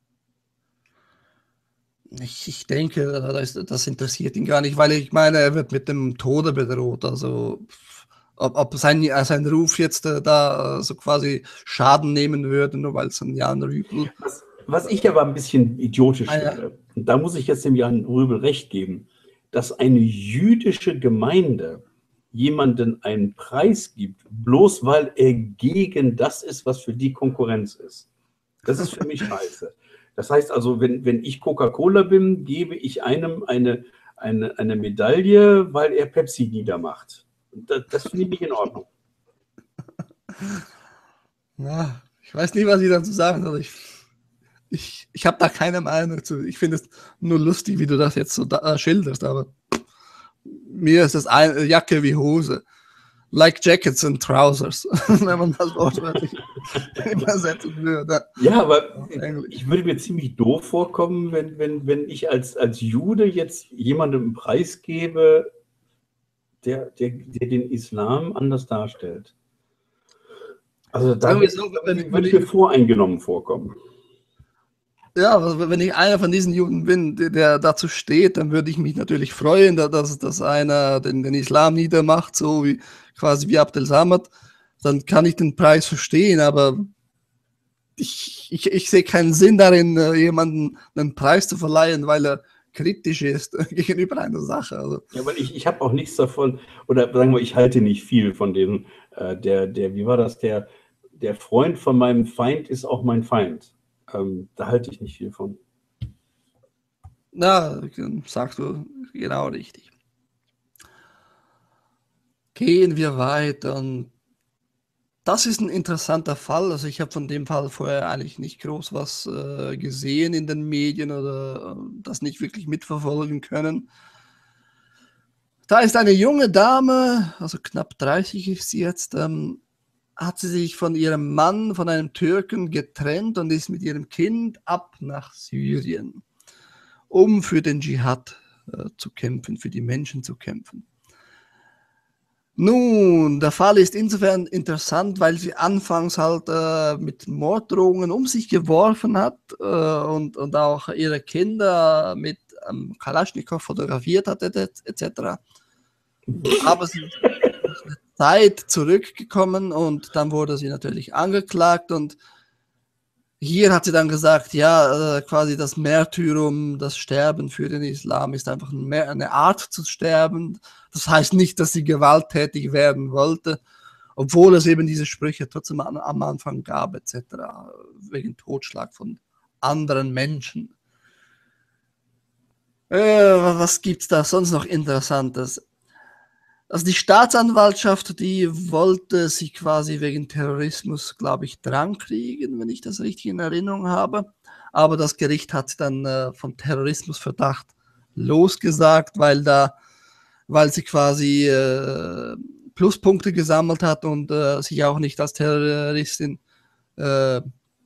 Ich, ich denke, das, das interessiert ihn gar nicht, weil ich meine, er wird mit dem Tode bedroht. Also ob, ob sein, sein Ruf jetzt äh, da so quasi Schaden nehmen würde, nur weil es ein Jan Rüpel... Was, was ich aber ein bisschen idiotisch ah, finde, ja. Und da muss ich jetzt dem Jan Rüpel recht geben, dass eine jüdische Gemeinde jemanden einen Preis gibt, bloß weil er gegen das ist, was für die Konkurrenz ist. Das ist für mich scheiße. Das heißt also, wenn, wenn ich Coca-Cola bin, gebe ich einem eine, eine, eine Medaille, weil er Pepsi niedermacht. Das, das finde ich nicht in Ordnung. Ja, ich weiß nicht, was ich dazu sagen soll. Ich, ich, ich habe da keine Meinung dazu. Ich finde es nur lustig, wie du das jetzt so da, äh, schilderst, aber mir ist das eine Jacke wie Hose. Like jackets and trousers, wenn man das wortwörtlich übersetzen würde. Ja, aber ich würde mir ziemlich doof vorkommen, wenn, wenn, wenn ich als, als Jude jetzt jemandem einen Preis gebe, der, der, der den Islam anders darstellt. Also da würde so, ich mir voreingenommen vorkommen. Ja, wenn ich einer von diesen Juden bin, der, der dazu steht, dann würde ich mich natürlich freuen, dass, dass einer den, den Islam niedermacht, so wie quasi wie Abdel Samad. Dann kann ich den Preis verstehen, aber ich, ich, ich sehe keinen Sinn darin, jemanden einen Preis zu verleihen, weil er kritisch ist gegenüber einer Sache. Also. Ja, aber ich, ich habe auch nichts davon, oder sagen wir, ich halte nicht viel von dem, äh, der, der, wie war das, der, der Freund von meinem Feind ist auch mein Feind. Ähm, da halte ich nicht viel von. Na, sagst du genau richtig. Gehen wir weiter. Das ist ein interessanter Fall. Also ich habe von dem Fall vorher eigentlich nicht groß was äh, gesehen in den Medien oder äh, das nicht wirklich mitverfolgen können. Da ist eine junge Dame, also knapp dreißig ist sie jetzt, ähm, hat sie sich von ihrem Mann, von einem Türken getrennt und ist mit ihrem Kind ab nach Syrien, um für den Dschihad äh, zu kämpfen, für die Menschen zu kämpfen. Nun, der Fall ist insofern interessant, weil sie anfangs halt äh, mit Morddrohungen um sich geworfen hat äh, und, und auch ihre Kinder mit ähm, Kalaschnikow fotografiert hat, et cetera. Aber sie ist nach einer Zeit zurückgekommen und dann wurde sie natürlich angeklagt und hier hat sie dann gesagt, ja, äh, quasi das Märtyrum, das Sterben für den Islam ist einfach eine Art zu sterben. Das heißt nicht, dass sie gewalttätig werden wollte, obwohl es eben diese Sprüche trotzdem an, am Anfang gab, et cetera, wegen Totschlag von anderen Menschen. Äh, was gibt es da sonst noch Interessantes? Also die Staatsanwaltschaft, die wollte sie quasi wegen Terrorismus, glaube ich, drankriegen, wenn ich das richtig in Erinnerung habe. Aber das Gericht hat dann äh, vom Terrorismusverdacht losgesagt, weil da, weil sie quasi äh, Pluspunkte gesammelt hat und äh, sich auch nicht als Terroristin, äh,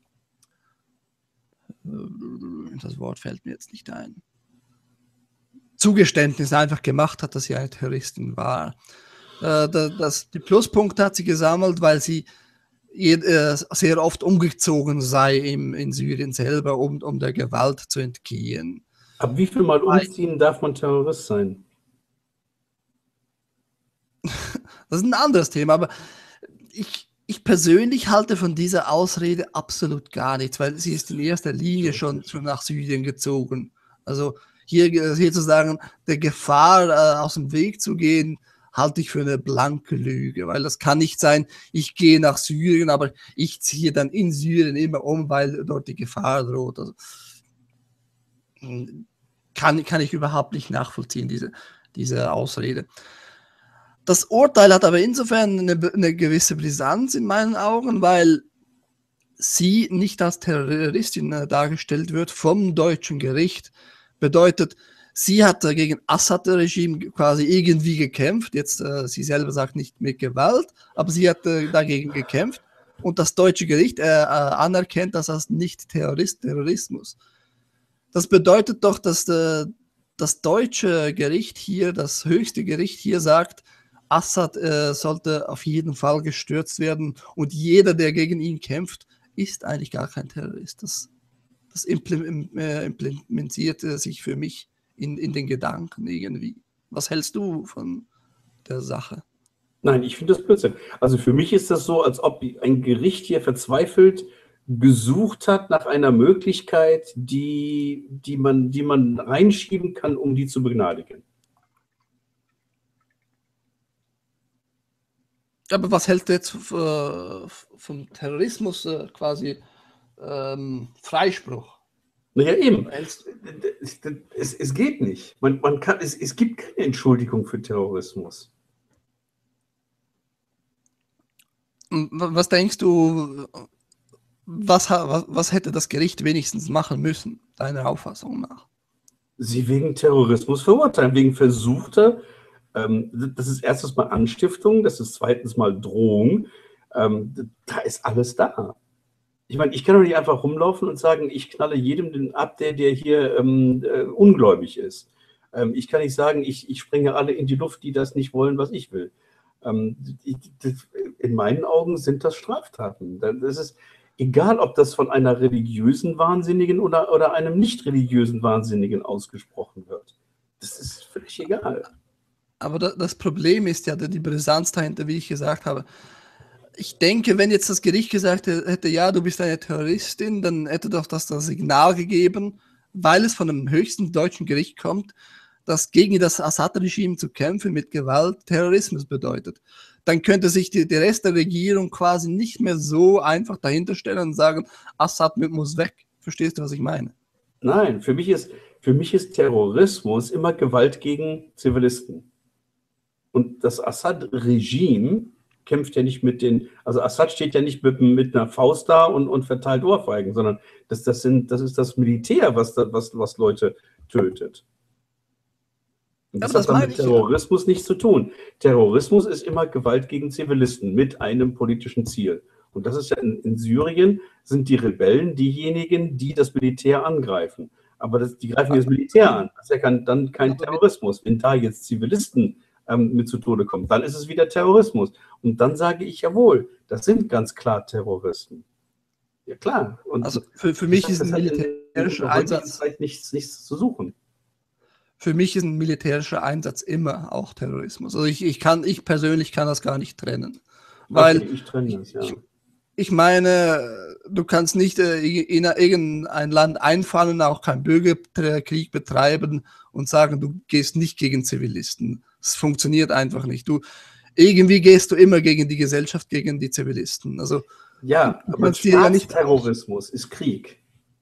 das Wort fällt mir jetzt nicht ein, Zugeständnis einfach gemacht hat, dass sie eine Terroristin war. Äh, das, die Pluspunkte hat sie gesammelt, weil sie äh, sehr oft umgezogen sei im, in Syrien selber, um, um der Gewalt zu entgehen. Ab wie viel Mal umziehen darf man Terrorist sein? Das ist ein anderes Thema, aber ich, ich persönlich halte von dieser Ausrede absolut gar nichts, weil sie ist in erster Linie schon, schon nach Syrien gezogen. Also Hier, hier zu sagen, der Gefahr äh, aus dem Weg zu gehen, halte ich für eine blanke Lüge, weil das kann nicht sein, ich gehe nach Syrien, aber ich ziehe dann in Syrien immer um, weil dort die Gefahr droht. Also, kann, kann ich überhaupt nicht nachvollziehen, diese, diese Ausrede. Das Urteil hat aber insofern eine, eine gewisse Brisanz in meinen Augen, weil sie nicht als Terroristin äh, dargestellt wird vom deutschen Gericht. Bedeutet, sie hat gegen Assad-Regime quasi irgendwie gekämpft. Jetzt, äh, sie selber sagt nicht mit Gewalt, aber sie hat äh, dagegen gekämpft. Und das deutsche Gericht äh, anerkennt das als nicht Terrorist, Terrorismus. Das bedeutet doch, dass äh, das deutsche Gericht hier, das höchste Gericht hier sagt, Assad äh, sollte auf jeden Fall gestürzt werden und jeder, der gegen ihn kämpft, ist eigentlich gar kein Terrorist. Das Das implementiert sich für mich in, in den Gedanken irgendwie. Was hältst du von der Sache? Nein, ich finde das Blödsinn. Also für mich ist das so, als ob ein Gericht hier verzweifelt gesucht hat nach einer Möglichkeit, die, die, man, die man reinschieben kann, um die zu begnadigen. Aber was hält jetzt äh, vom Terrorismus äh, quasi ähm, Freispruch? Naja, eben. Es, es, es geht nicht. Man, man kann, es, es gibt keine Entschuldigung für Terrorismus. Was denkst du, was, was, was hätte das Gericht wenigstens machen müssen, deiner Auffassung nach? Sie wegen Terrorismus verurteilen, wegen versuchter, ähm, das ist erstens mal Anstiftung, das ist zweitens mal Drohung. Ähm, da ist alles da. Ich meine, ich kann doch nicht einfach rumlaufen und sagen, ich knalle jedem den ab, der, der hier ähm, äh, ungläubig ist. Ähm, ich kann nicht sagen, ich, ich sprenge alle in die Luft, die das nicht wollen, was ich will. Ähm, ich, das, in meinen Augen sind das Straftaten. Das ist egal, ob das von einer religiösen Wahnsinnigen oder, oder einem nicht religiösen Wahnsinnigen ausgesprochen wird. Das ist völlig egal. Aber das Problem ist ja die Brisanz dahinter, wie ich gesagt habe. Ich denke, wenn jetzt das Gericht gesagt hätte, ja, du bist eine Terroristin, dann hätte doch das das Signal gegeben, weil es von einem höchsten deutschen Gericht kommt, dass gegen das Assad-Regime zu kämpfen mit Gewalt Terrorismus bedeutet. Dann könnte sich die, der Rest der Regierung quasi nicht mehr so einfach dahinter stellen und sagen, Assad muss weg. Verstehst du, was ich meine? Nein, für mich ist, für mich ist Terrorismus immer Gewalt gegen Zivilisten. Und das Assad-Regime kämpft ja nicht mit den, also Assad steht ja nicht mit, mit einer Faust da und, und verteilt Ohrfeigen, sondern das, das, sind, das ist das Militär, was, was, was Leute tötet. Und das, das hat dann mit Terrorismus ja nichts zu tun. Terrorismus ist immer Gewalt gegen Zivilisten mit einem politischen Ziel. Und das ist ja in, in Syrien sind die Rebellen diejenigen, die das Militär angreifen. Aber das, die greifen das Militär an. Das ist ja kein, dann kein Terrorismus. Wenn da jetzt Zivilisten ähm, mit zu Tode kommen. Dann ist es wieder Terrorismus. Und dann sage ich, jawohl, das sind ganz klar Terroristen. Ja, klar. Und also für, für mich ist ein militärischer Einsatz nichts, nichts zu suchen. Für mich ist ein militärischer Einsatz immer auch Terrorismus. Also ich, ich kann, ich persönlich kann das gar nicht trennen. Weil okay, ich trenne das, ja. Ich, ich meine, du kannst nicht äh, in irgendein Land einfallen und auch keinen Bürgerkrieg betreiben und sagen, du gehst nicht gegen Zivilisten. Das funktioniert einfach nicht. Du, irgendwie gehst du immer gegen die Gesellschaft, gegen die Zivilisten. Also, ja, aber Staatsterrorismus ist Krieg.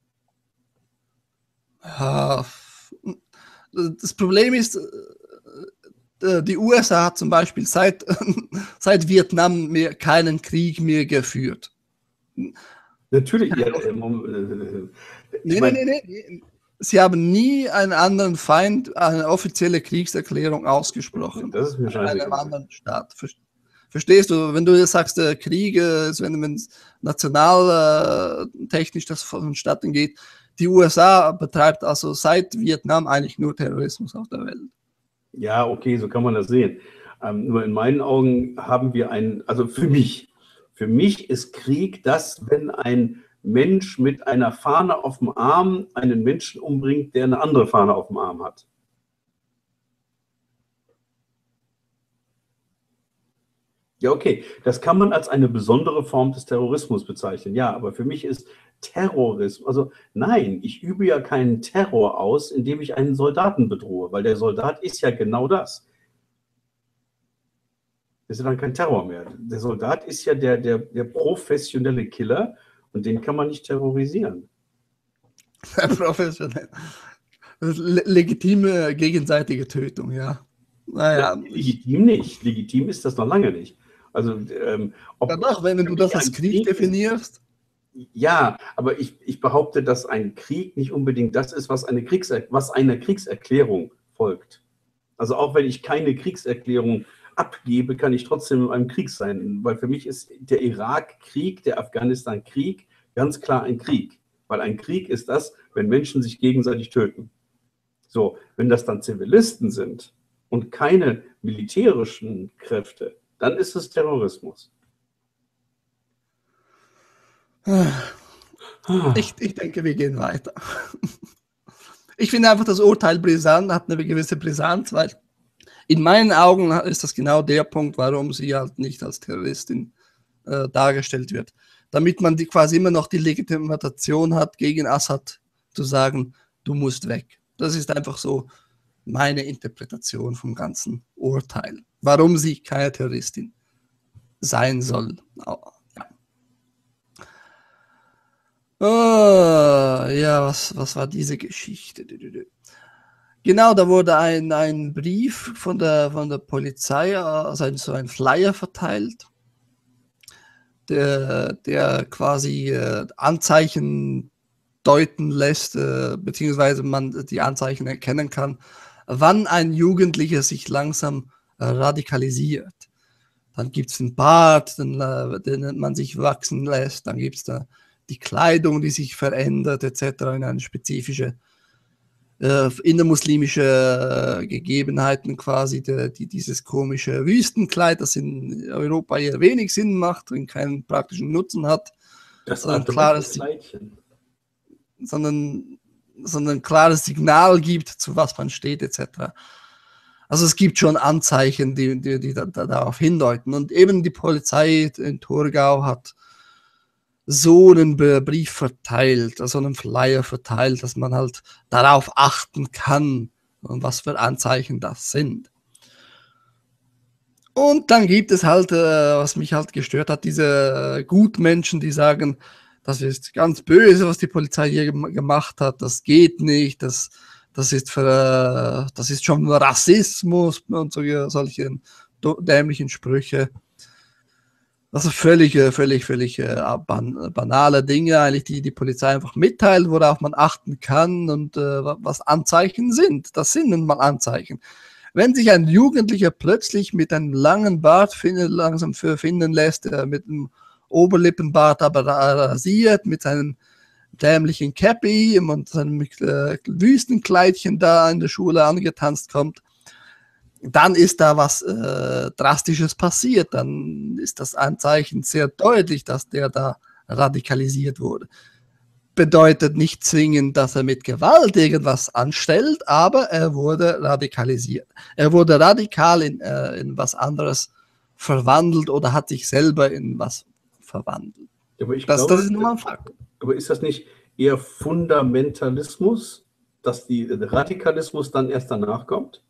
Ja, das Problem ist, die U S A hat zum Beispiel seit, seit Vietnam mehr, keinen Krieg mehr geführt. Natürlich. Ja, äh, nee, nee, nee, nee. Sie haben nie einen anderen Feind eine offizielle Kriegserklärung ausgesprochen. Das ist mir scheißegal. Einem anderen Staat. Verstehst du, wenn du sagst, der Krieg, wenn es nationaltechnisch das vonstatten geht, die U S A betreibt also seit Vietnam eigentlich nur Terrorismus auf der Welt. Ja, okay, so kann man das sehen. Ähm, nur in meinen Augen haben wir einen, also für mich, für mich ist Krieg das, wenn ein Mensch mit einer Fahne auf dem Arm einen Menschen umbringt, der eine andere Fahne auf dem Arm hat. Ja, okay, das kann man als eine besondere Form des Terrorismus bezeichnen. Ja, aber für mich ist Terrorismus, also nein, ich übe ja keinen Terror aus, indem ich einen Soldaten bedrohe, weil der Soldat ist ja genau das. Das ist ja dann kein Terror mehr. Der Soldat ist ja der, der, der professionelle Killer und den kann man nicht terrorisieren. Professionell. Legitime gegenseitige Tötung, ja. Naja, legitim nicht. Legitim ist das noch lange nicht. Also, ähm, ob, ja doch, wenn du das als Krieg, Krieg definierst. Ja, aber ich, ich behaupte, dass ein Krieg nicht unbedingt das ist, was, eine Kriegser was einer Kriegserklärung folgt. Also auch wenn ich keine Kriegserklärung abgebe, kann ich trotzdem in einem Krieg sein. Weil für mich ist der Irak-Krieg, der Afghanistan-Krieg ganz klar ein Krieg. Weil ein Krieg ist das, wenn Menschen sich gegenseitig töten. So, wenn das dann Zivilisten sind und keine militärischen Kräfte, dann ist es Terrorismus. Ich, ich denke, wir gehen weiter. Ich finde einfach, das Urteil brisant, hat eine gewisse Brisanz, weil in meinen Augen ist das genau der Punkt, warum sie halt nicht als Terroristin äh, dargestellt wird. Damit man die quasi immer noch die Legitimation hat, gegen Assad zu sagen, du musst weg. Das ist einfach so meine Interpretation vom ganzen Urteil. Warum sie keine Terroristin sein soll. Oh, ja, was, was war diese Geschichte? Genau, da wurde ein, ein Brief von der, von der Polizei, also ein, so ein Flyer verteilt, der, der quasi äh, Anzeichen deuten lässt, äh, beziehungsweise man die Anzeichen erkennen kann, wann ein Jugendlicher sich langsam äh, radikalisiert. Dann gibt es einen Bart, den, äh, den man sich wachsen lässt, dann gibt es da die Kleidung, die sich verändert, et cetera, in eine spezifische äh, innermuslimische äh, Gegebenheiten quasi, die, die, dieses komische Wüstenkleid, das in Europa eher wenig Sinn macht und keinen praktischen Nutzen hat. Das sondern ein klares Kleidchen. Sondern, sondern ein klares Signal gibt, zu was man steht, et cetera. Also es gibt schon Anzeichen, die, die, die da, da darauf hindeuten. Und eben die Polizei in Thurgau hat so einen Brief verteilt, also einen Flyer verteilt, dass man halt darauf achten kann, und was für Anzeichen das sind. Und dann gibt es halt, äh, was mich halt gestört hat, diese äh, Gutmenschen, die sagen, das ist ganz böse, was die Polizei hier gemacht hat, das geht nicht, das, das, ist, für, äh, das ist schon Rassismus und so, solche dämlichen Sprüche. Das ist völlig, völlig, völlig äh, ban banale Dinge, eigentlich, die die Polizei einfach mitteilt, worauf man achten kann und äh, was Anzeichen sind. Das sind nun mal Anzeichen. Wenn sich ein Jugendlicher plötzlich mit einem langen Bart finden, langsam für finden lässt, äh, mit einem Oberlippenbart aber rasiert, mit seinem dämlichen Cappy und seinem äh, Wüstenkleidchen da in der Schule angetanzt kommt, dann ist da was äh, Drastisches passiert. Dann ist das ein Zeichen sehr deutlich, dass der da radikalisiert wurde. Bedeutet nicht zwingend, dass er mit Gewalt irgendwas anstellt, aber er wurde radikalisiert. Er wurde radikal in, äh, in was anderes verwandelt oder hat sich selber in was verwandelt. Aber ich das, glaube, das ist nur mal ein Fakt. Aber ist das nicht eher Fundamentalismus, dass die Radikalismus dann erst danach kommt?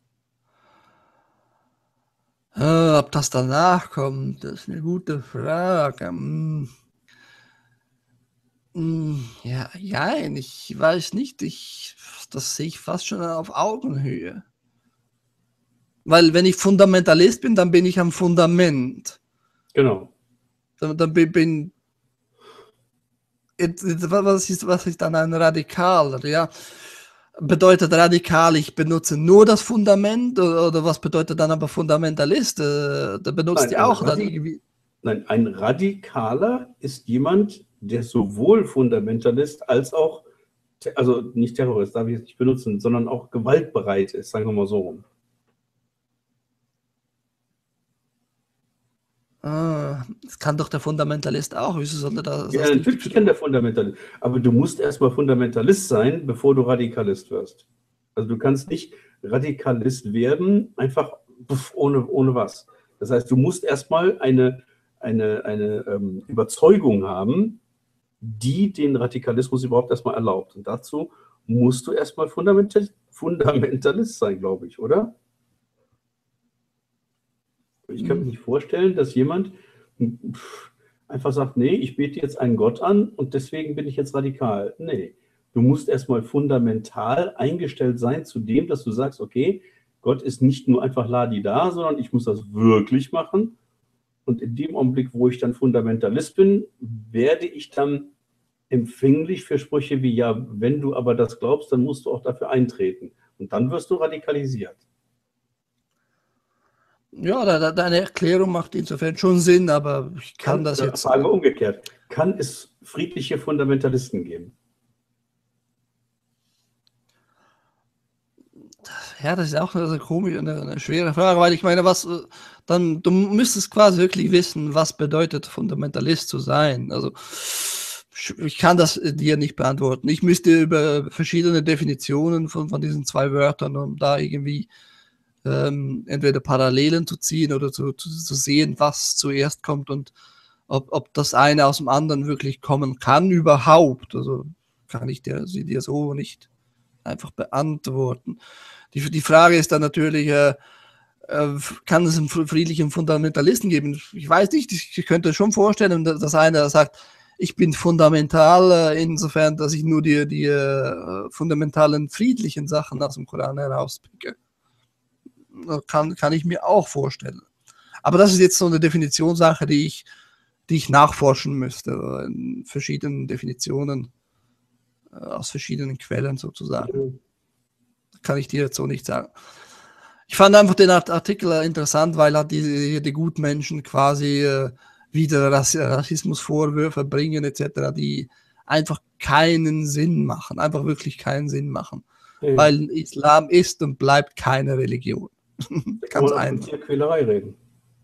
Äh, ob das danach kommt, das ist eine gute Frage. Hm. Ja, ja, ich weiß nicht, ich, das sehe ich fast schon auf Augenhöhe. Weil wenn ich Fundamentalist bin, dann bin ich am Fundament. Genau. Dann, dann bin was ist, was ist dann ein Radikaler? Ja? Bedeutet radikal, ich benutze nur das Fundament oder, oder was bedeutet dann aber Fundamentalist? Da benutzt ihr auch dann irgendwie. Nein, ein Radikaler ist jemand, der sowohl Fundamentalist als auch, also nicht Terrorist, darf ich jetzt nicht benutzen, sondern auch gewaltbereit ist, sagen wir mal so rum. Ah, das kann doch der Fundamentalist auch. Wieso sollte das? Ja, natürlich kann der Fundamentalist. Aber du musst erstmal Fundamentalist sein, bevor du Radikalist wirst. Also du kannst nicht Radikalist werden, einfach ohne, ohne was. Das heißt, du musst erstmal eine, eine, eine ähm, Überzeugung haben, die den Radikalismus überhaupt erstmal erlaubt. Und dazu musst du erstmal Fundamental, Fundamentalist sein, glaube ich, oder? Ich kann mir nicht vorstellen, dass jemand einfach sagt, nee, ich bete jetzt einen Gott an und deswegen bin ich jetzt radikal. Nee, du musst erstmal fundamental eingestellt sein zu dem, dass du sagst, okay, Gott ist nicht nur einfach Ladi da, sondern ich muss das wirklich machen. Und in dem Augenblick, wo ich dann Fundamentalist bin, werde ich dann empfänglich für Sprüche wie, ja, wenn du aber das glaubst, dann musst du auch dafür eintreten. Und dann wirst du radikalisiert. Ja, de, de, deine Erklärung macht insofern schon Sinn, aber ich kann, kann das jetzt... Frage umgekehrt. Kann es friedliche Fundamentalisten geben? Ja, das ist auch eine, komische, eine, eine schwere Frage, weil ich meine, was dann, du müsstest quasi wirklich wissen, was bedeutet Fundamentalist zu sein. Also ich kann das dir nicht beantworten. Ich müsste über verschiedene Definitionen von, von diesen zwei Wörtern, um da irgendwie ähm, entweder Parallelen zu ziehen oder zu, zu, zu sehen, was zuerst kommt und ob, ob das eine aus dem anderen wirklich kommen kann überhaupt. Also kann ich dir, sie dir so nicht einfach beantworten. Die, die Frage ist dann natürlich, äh, äh, kann es einen friedlichen Fundamentalisten geben? Ich weiß nicht, ich könnte schon vorstellen, dass einer sagt, ich bin fundamental, äh, insofern, dass ich nur die, die äh, fundamentalen friedlichen Sachen aus dem Koran herauspicke. Kann, kann ich mir auch vorstellen. Aber das ist jetzt so eine Definitionssache, die ich, die ich nachforschen müsste, in verschiedenen Definitionen, äh, aus verschiedenen Quellen sozusagen. Kann ich dir jetzt so nicht sagen. Ich fand einfach den Artikel interessant, weil halt die, die Gutmenschen quasi äh, wieder Rassismusvorwürfe bringen et cetera, die einfach keinen Sinn machen, einfach wirklich keinen Sinn machen. Ja. Weil Islam ist und bleibt keine Religion. Ganz einfach. Von Tierquälerei reden.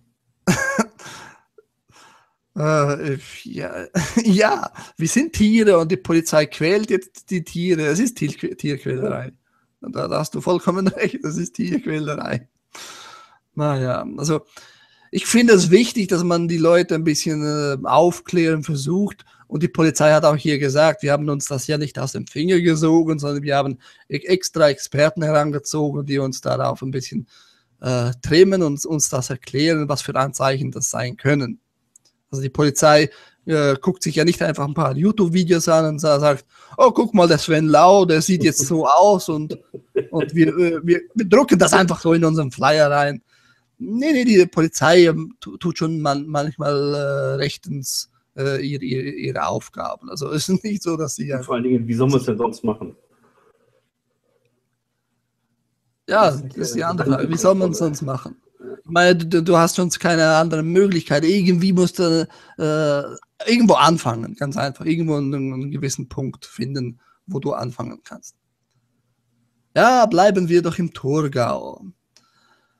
äh, ja, ja, wir sind Tiere und die Polizei quält jetzt die Tiere. Es ist Tier Tierquälerei. Ja. Da, da hast du vollkommen recht, das ist Tierquälerei. Naja, also ich finde es wichtig, dass man die Leute ein bisschen äh, aufklären versucht. Und die Polizei hat auch hier gesagt, wir haben uns das ja nicht aus dem Finger gesogen, sondern wir haben extra Experten herangezogen, die uns darauf ein bisschen äh, trimmen und uns das erklären, was für Anzeichen das sein können. Also die Polizei äh, guckt sich ja nicht einfach ein paar YouTube-Videos an und sagt, oh, guck mal, der Sven Lau, der sieht jetzt so aus und, und wir, äh, wir, wir drucken das einfach so in unseren Flyer rein. Nee, nee, die Polizei ähm, tut schon man, manchmal äh, rechtens äh, ihre, ihre, ihre Aufgaben. Also es ist nicht so, dass sie... Vor allen Dingen, wie soll man es denn sonst machen? Ja, das ist die andere Frage. Wie soll man es sonst machen? Ich meine, du, du hast schon keine andere Möglichkeit. Irgendwie musst du äh, irgendwo anfangen, ganz einfach. Irgendwo einen, einen gewissen Punkt finden, wo du anfangen kannst. Ja, bleiben wir doch im Thurgau.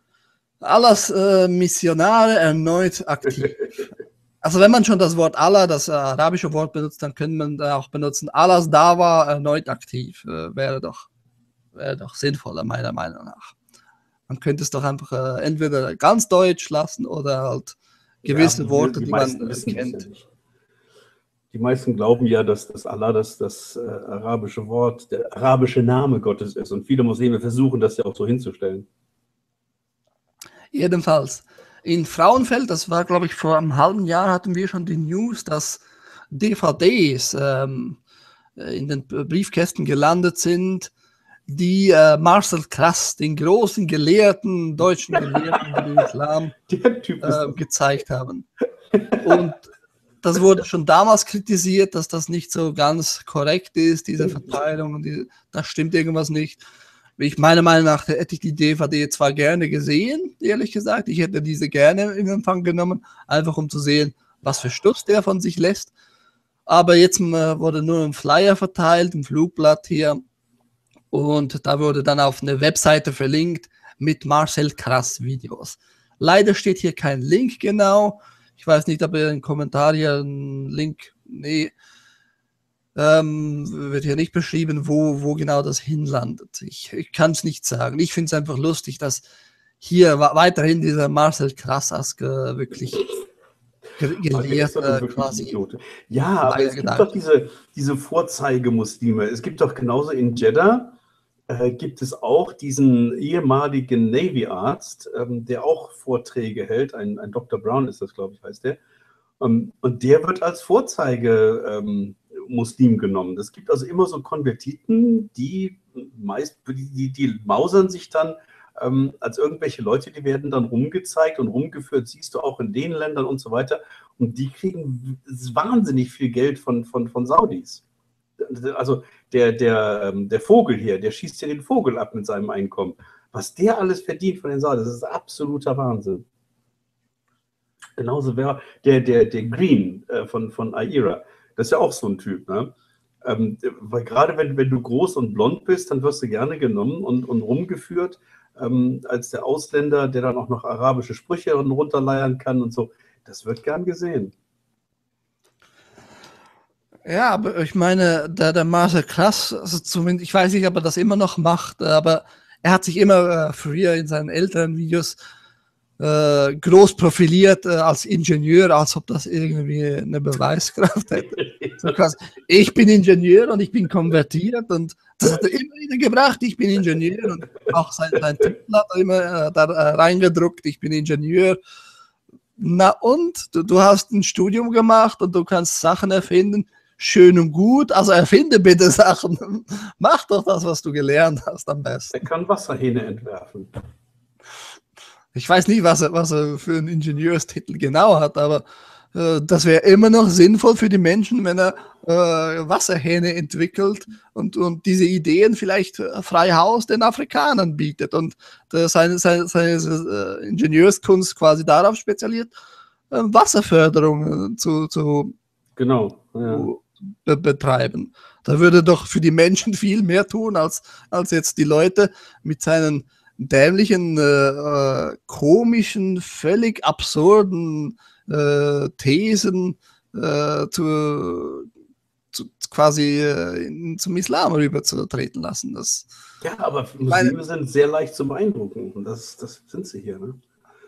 Allahs äh, Missionare erneut aktiv. Also wenn man schon das Wort Allah, das äh, arabische Wort benutzt, dann könnte man da auch benutzen, Allahs Dawa erneut aktiv. Äh, wäre doch, wäre doch sinnvoller, meiner Meinung nach. Man könnte es doch einfach äh, entweder ganz deutsch lassen oder halt gewisse ja, Worte, die, die, die man äh, kennt. Ja, die meisten glauben ja, dass das Allah das, das äh, arabische Wort, der arabische Name Gottes ist. Und viele Muslime versuchen das ja auch so hinzustellen. Jedenfalls. In Frauenfeld, das war, glaube ich, vor einem halben Jahr hatten wir schon die News, dass D V Ds ähm, in den Briefkästen gelandet sind, die äh, Marcel Krass, den großen Gelehrten, deutschen Gelehrten für den Islam, äh, gezeigt haben. Und das wurde schon damals kritisiert, dass das nicht so ganz korrekt ist, diese Verteilung, und die, da stimmt irgendwas nicht. Ich meiner Meinung nach hätte ich die D V D zwar gerne gesehen, ehrlich gesagt. Ich hätte diese gerne in Empfang genommen, einfach um zu sehen, was für Stuss der von sich lässt. Aber jetzt äh, wurde nur ein Flyer verteilt, ein Flugblatt hier. Und da wurde dann auf eine Webseite verlinkt mit Marcel Krass Videos. Leider steht hier kein Link genau. Ich weiß nicht, ob ihr im Kommentar hier einen Link, nee, ähm, wird hier nicht beschrieben, wo, wo genau das hinlandet. Ich, ich kann es nicht sagen. Ich finde es einfach lustig, dass hier weiterhin dieser Marcel Krassaske wirklich gelehrt äh, quasi. Ja, aber es gibt doch diese, diese Vorzeigemuslime. Es gibt doch genauso in Jeddah, äh, gibt es auch diesen ehemaligen Navy-Arzt, ähm, der auch Vorträge hält. Ein, ein Doktor Brown ist das, glaube ich, heißt der. Um, und der wird als Vorzeige ähm, Muslim genommen. Es gibt also immer so Konvertiten, die meist, die, die mausern sich dann ähm, als irgendwelche Leute, die werden dann rumgezeigt und rumgeführt, siehst du auch in den Ländern und so weiter. Und die kriegen wahnsinnig viel Geld von, von, von Saudis. Also der, der, der Vogel hier, der schießt ja den Vogel ab mit seinem Einkommen. Was der alles verdient von den Saudis, das ist absoluter Wahnsinn. Genauso wäre der, der, der Green äh, von, von Aira. Das ist ja auch so ein Typ, ne? Ähm, weil gerade wenn, wenn du groß und blond bist, dann wirst du gerne genommen und, und rumgeführt ähm, als der Ausländer, der dann auch noch arabische Sprüche runterleiern kann und so. Das wird gern gesehen. Ja, aber ich meine, der, der Marcel Krass, also zumindest, ich weiß nicht, ob er das immer noch macht, aber er hat sich immer äh, früher in seinen älteren Videos Äh, groß profiliert äh, als Ingenieur, als ob das irgendwie eine Beweiskraft hätte. So quasi, ich bin Ingenieur und ich bin konvertiert, und das hat er immer wieder gebracht, ich bin Ingenieur, und auch sein, sein Titel hat er immer äh, da äh, reingedruckt, ich bin Ingenieur. Na und? Du, du hast ein Studium gemacht und du kannst Sachen erfinden, schön und gut, also erfinde bitte Sachen. Mach doch das, was du gelernt hast, am besten. Er kann Wasserhähne entwerfen. Ich weiß nicht, was er, was er für einen Ingenieurstitel genau hat, aber äh, das wäre immer noch sinnvoll für die Menschen, wenn er äh, Wasserhähne entwickelt und, und diese Ideen vielleicht äh, frei Haus den Afrikanern bietet und äh, seine, seine, seine äh, Ingenieurskunst quasi darauf spezialisiert, äh, Wasserförderung äh, zu, zu, genau, ja. zu be betreiben. Da würde doch für die Menschen viel mehr tun, als, als jetzt die Leute mit seinen dämlichen, äh, komischen, völlig absurden äh, Thesen äh, zu, zu, quasi äh, in, zum Islam rüberzutreten lassen. Das, ja, aber Muslime meine, sind sehr leicht zu beeindrucken, und das, das sind sie hier, ne?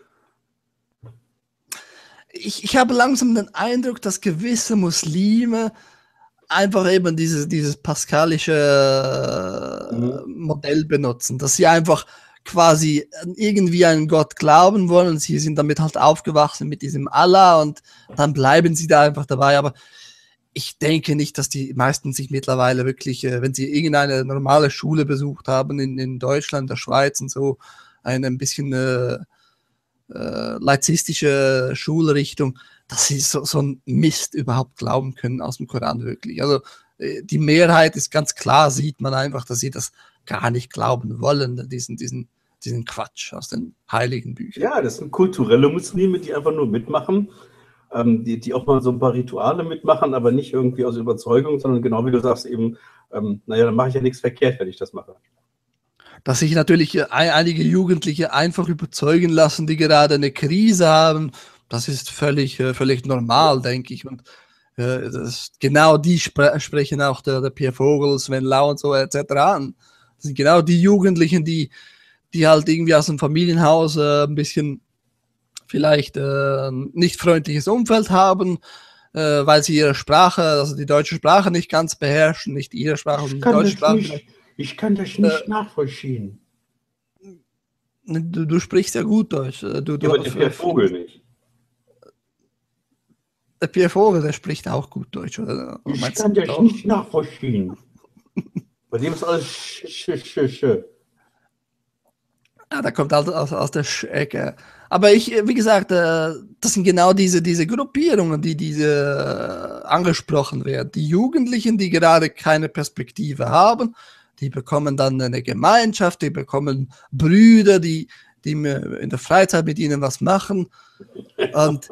Ich, ich habe langsam den Eindruck, dass gewisse Muslime einfach eben dieses, dieses paskalische äh, mhm. Modell benutzen, dass sie einfach quasi irgendwie an Gott glauben wollen, und sie sind damit halt aufgewachsen mit diesem Allah, und dann bleiben sie da einfach dabei. Aber ich denke nicht, dass die meisten sich mittlerweile wirklich, äh, wenn sie irgendeine normale Schule besucht haben in, in Deutschland, der Schweiz und so, eine ein bisschen äh, äh, laizistische Schulrichtung, dass sie so, so ein Mist überhaupt glauben können aus dem Koran wirklich. Also äh, die Mehrheit ist ganz klar, sieht man einfach, dass sie das gar nicht glauben wollen, diesen, diesen, diesen Quatsch aus den heiligen Büchern. Ja, das sind kulturelle Muslime, die einfach nur mitmachen, ähm, die, die auch mal so ein paar Rituale mitmachen, aber nicht irgendwie aus Überzeugung, sondern genau wie du sagst eben, ähm, naja, dann mache ich ja nichts verkehrt, wenn ich das mache. dass sich natürlich äh, einige Jugendliche einfach überzeugen lassen, die gerade eine Krise haben, das ist völlig, äh, völlig normal, denke ich. Und äh, das, genau die spre sprechen auch der, der Pierre Vogel, Sven Lau und so et cetera an. Das sind genau die Jugendlichen, die, die halt irgendwie aus dem Familienhaus äh, ein bisschen vielleicht äh, nicht freundliches Umfeld haben, äh, weil sie ihre Sprache, also die deutsche Sprache nicht ganz beherrschen, nicht ihre Sprache, sondern die deutsche Sprache. Nicht, ich kann das nicht äh, nachvollziehen. Du, du sprichst ja gut Deutsch. Du, du, ja, aber der Pierre Vogel nicht. Der Pierre Vogel, der spricht auch gut Deutsch, oder? Ich Meinst kann das auch? nicht nachvollziehen. Bei dem ist alles sch, sch, sch, sch. Ja, da kommt halt aus, aus der Ecke. Aber ich, wie gesagt, das sind genau diese, diese Gruppierungen, die diese angesprochen werden. Die Jugendlichen, die gerade keine Perspektive haben, die bekommen dann eine Gemeinschaft, die bekommen Brüder, die, die in der Freizeit mit ihnen was machen. Und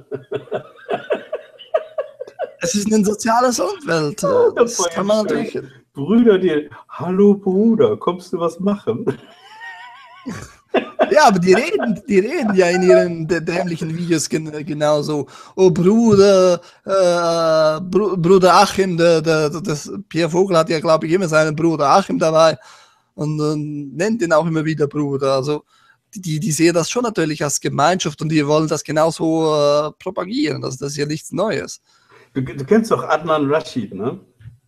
es ist ein soziales Umfeld. Oh, das, das kann man natürlich. Brüder, die, hallo Bruder, kommst du was machen? Ja, aber die reden, die reden ja in ihren dämlichen Videos gen genauso. Oh Bruder, äh, Br Bruder Achim, der, der, das Pierre Vogel hat ja, glaube ich, immer seinen Bruder Achim dabei und, und nennt ihn auch immer wieder Bruder. Also die, die sehen das schon natürlich als Gemeinschaft und die wollen das genauso äh, propagieren. Also das ist ja nichts Neues. Du, du kennst doch Adnan Rashid, ne?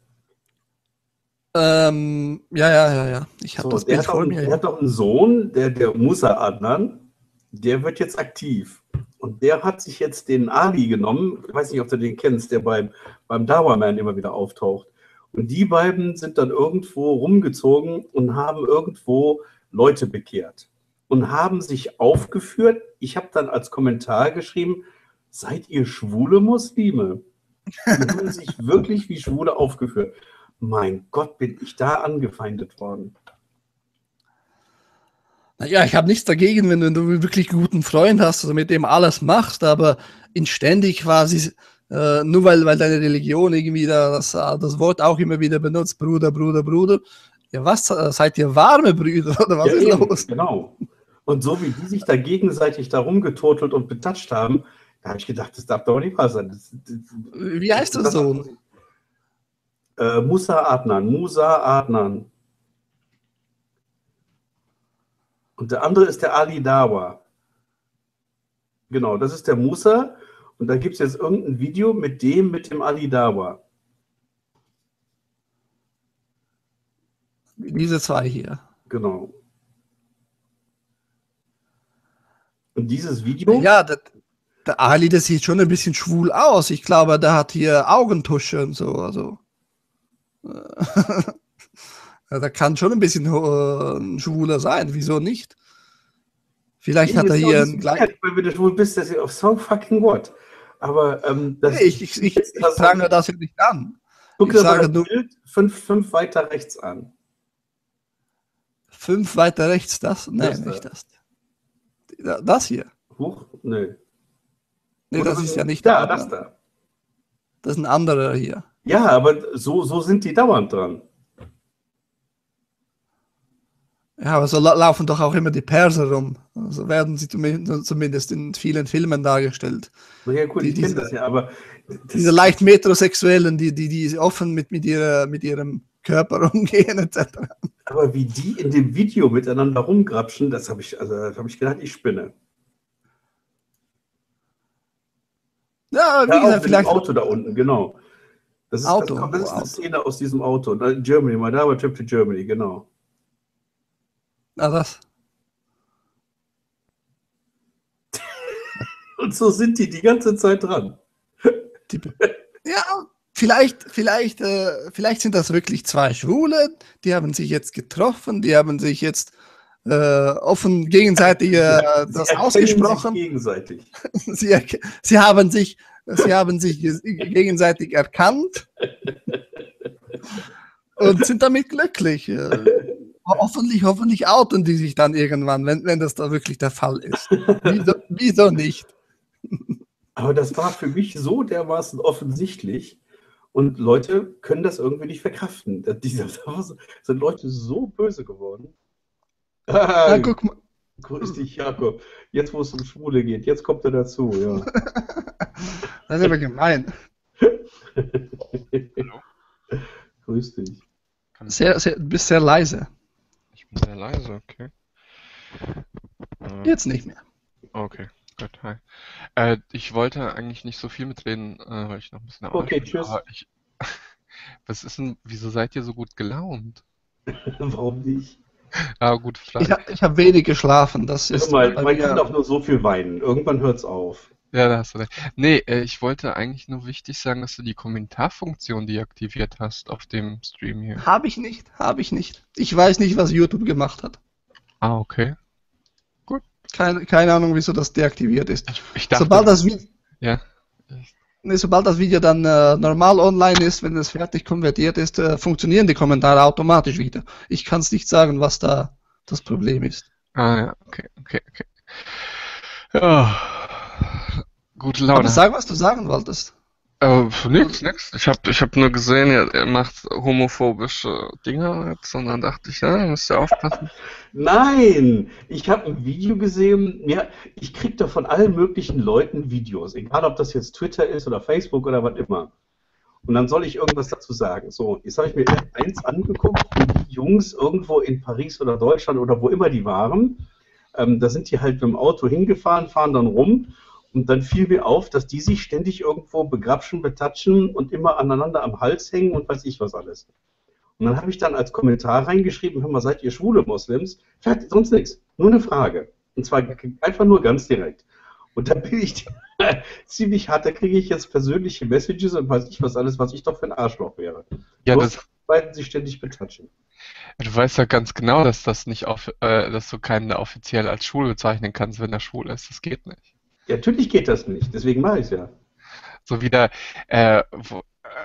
Ähm, ja, ja, ja, ja. Ich habe so, das Bild vor einen, mir. Der hat doch einen Sohn, der, der Musa Adnan, der wird jetzt aktiv. Und der hat sich jetzt den Ali genommen, ich weiß nicht, ob du den kennst, der beim, beim Dawa-Man immer wieder auftaucht. Und die beiden sind dann irgendwo rumgezogen und haben irgendwo Leute bekehrt. Und haben sich aufgeführt. Ich habe dann als Kommentar geschrieben, seid ihr schwule Muslime? Die haben sich wirklich wie Schwule aufgeführt. Mein Gott, bin ich da angefeindet worden. Naja, ich habe nichts dagegen, wenn du wirklich einen guten Freund hast, also mit dem alles machst, aber in ständig quasi, äh, nur weil, weil deine Religion irgendwie da, das, das Wort auch immer wieder benutzt, Bruder, Bruder, Bruder. Ja, was, seid ihr warme Brüder oder was ja, ist eben, los? Genau. Und so wie die sich da gegenseitig da rumgeturtelt und betatscht haben, da habe ich gedacht, das darf doch nicht wahr sein. Das, das, wie heißt das so? Äh, Musa Adnan, Musa Adnan. Und der andere ist der Ali Dawa. Genau, das ist der Musa. Und da gibt es jetzt irgendein Video mit dem, mit dem Ali Dawa. Diese zwei hier. Genau. Und dieses Video... Ja, das, der Ali, das sieht schon ein bisschen schwul aus. Ich glaube, der hat hier Augentusche und so. Also. Ja, da kann schon ein bisschen äh, schwuler sein. Wieso nicht? Vielleicht nee, hat er hier ein gleich. Wenn du schwul bist, das ist auf so fucking what. Aber ähm, das nee, ich, ich, ich, ich prangere das ja nicht an. Guck dir das Bild fünf, fünf weiter rechts an. Fünf weiter rechts, das? Nein, das nicht das. Das hier. Huch, nee. Nee, das ist ja nicht da. Ja, das da. Das ist ein anderer hier. Ja, aber so, so sind die dauernd dran. Ja, aber so laufen doch auch immer die Perser rum. So also werden sie zumindest in vielen Filmen dargestellt. Na ja, gut, die, ich kenne das ja, aber... Diese leicht Metrosexuellen, die, die, die offen mit, mit, ihrer, mit ihrem Körper umgehen, et cetera. Aber wie die in dem Video miteinander rumgrapschen, das habe ich, also, hab ich gedacht, ich spinne. Ja, wie ja, gesagt, vielleicht... Auto da unten, genau. Das ist, Auto, das, das ist eine Auto. Szene aus diesem Auto. Germany, my Daughter Trip to Germany, genau. Ah, das. Und so sind die die ganze Zeit dran. Die, ja, vielleicht, vielleicht, äh, vielleicht sind das wirklich zwei Schwule, die haben sich jetzt getroffen, die haben sich jetzt äh, offen gegenseitig äh, das ausgesprochen. Sich gegenseitig. sie, sie, haben sich, sie haben sich gegenseitig erkannt und sind damit glücklich. Hoffentlich, hoffentlich outen die sich dann irgendwann, wenn, wenn das da wirklich der Fall ist. Wieso, wieso nicht? Aber das war für mich so dermaßen offensichtlich und Leute können das irgendwie nicht verkraften. Diese, sind Leute so böse geworden. Na, guck mal. Grüß dich, Jakob. Jetzt, wo es um Schwule geht, jetzt kommt er dazu, ja. Das ist aber gemein. Hallo? Grüß dich. Sehr, sehr, du bist sehr leise. Ich bin sehr leise, okay. Äh, Jetzt nicht mehr. Okay, gut, hi. Äh, ich wollte eigentlich nicht so viel mitreden, äh, weil ich noch ein bisschen am Arsch Okay, bin, tschüss. aber ich, was ist denn, wieso seid ihr so gut gelaunt? Warum nicht? Ah, gut, Ich, Frage. ha- ich habe wenig geschlafen. Das Guck ist mal, bei man kann mir. doch nur so viel weinen. Irgendwann hört's auf. Ja, da hast du recht. Nee, äh, ich wollte eigentlich nur wichtig sagen, dass du die Kommentarfunktion deaktiviert hast auf dem Stream hier. Habe ich nicht, habe ich nicht. Ich weiß nicht, was YouTube gemacht hat. Ah, okay. Keine, keine Ahnung, wieso das deaktiviert ist. Ich, ich dachte, Sobald das, Vi ja, nee, sobald das Video dann äh, normal online ist, wenn es fertig konvertiert ist, äh, funktionieren die Kommentare automatisch wieder. Ich kann es nicht sagen, was da das Problem ist. ah ja, okay, okay, okay. Ja, gute Laune. Aber sag, was du sagen wolltest. Äh, nix, nix. Ich hab, ich hab nur gesehen, er, er macht homophobische Dinge jetzt und dann dachte ich, ja, müsst ihr aufpassen. Nein, ich habe ein Video gesehen. Ja, ich kriege da von allen möglichen Leuten Videos, egal ob das jetzt Twitter ist oder Facebook oder was immer. Und dann soll ich irgendwas dazu sagen. So, jetzt habe ich mir eins angeguckt, wo die Jungs irgendwo in Paris oder Deutschland oder wo immer die waren. Ähm, da sind die halt mit dem Auto hingefahren, fahren dann rum. Und dann fiel mir auf, dass die sich ständig irgendwo begrapschen, betatschen und immer aneinander am Hals hängen und weiß ich was alles. Und dann habe ich dann als Kommentar reingeschrieben, hör mal, seid ihr schwule Moslems? Fertig, sonst nichts. Nur eine Frage. Und zwar einfach nur ganz direkt. Und da bin ich ziemlich hart, da kriege ich jetzt persönliche Messages und weiß ich was alles, was ich doch für ein Arschloch wäre. Ja, Bloß, das, weil sie ständig betatschen. du weißt ja ganz genau, dass das nicht auf, äh, dass du keinen offiziell als schwul bezeichnen kannst, wenn er schwul ist. Das geht nicht. Ja, natürlich geht das nicht, deswegen mache ich es ja. So wie der, äh, wo,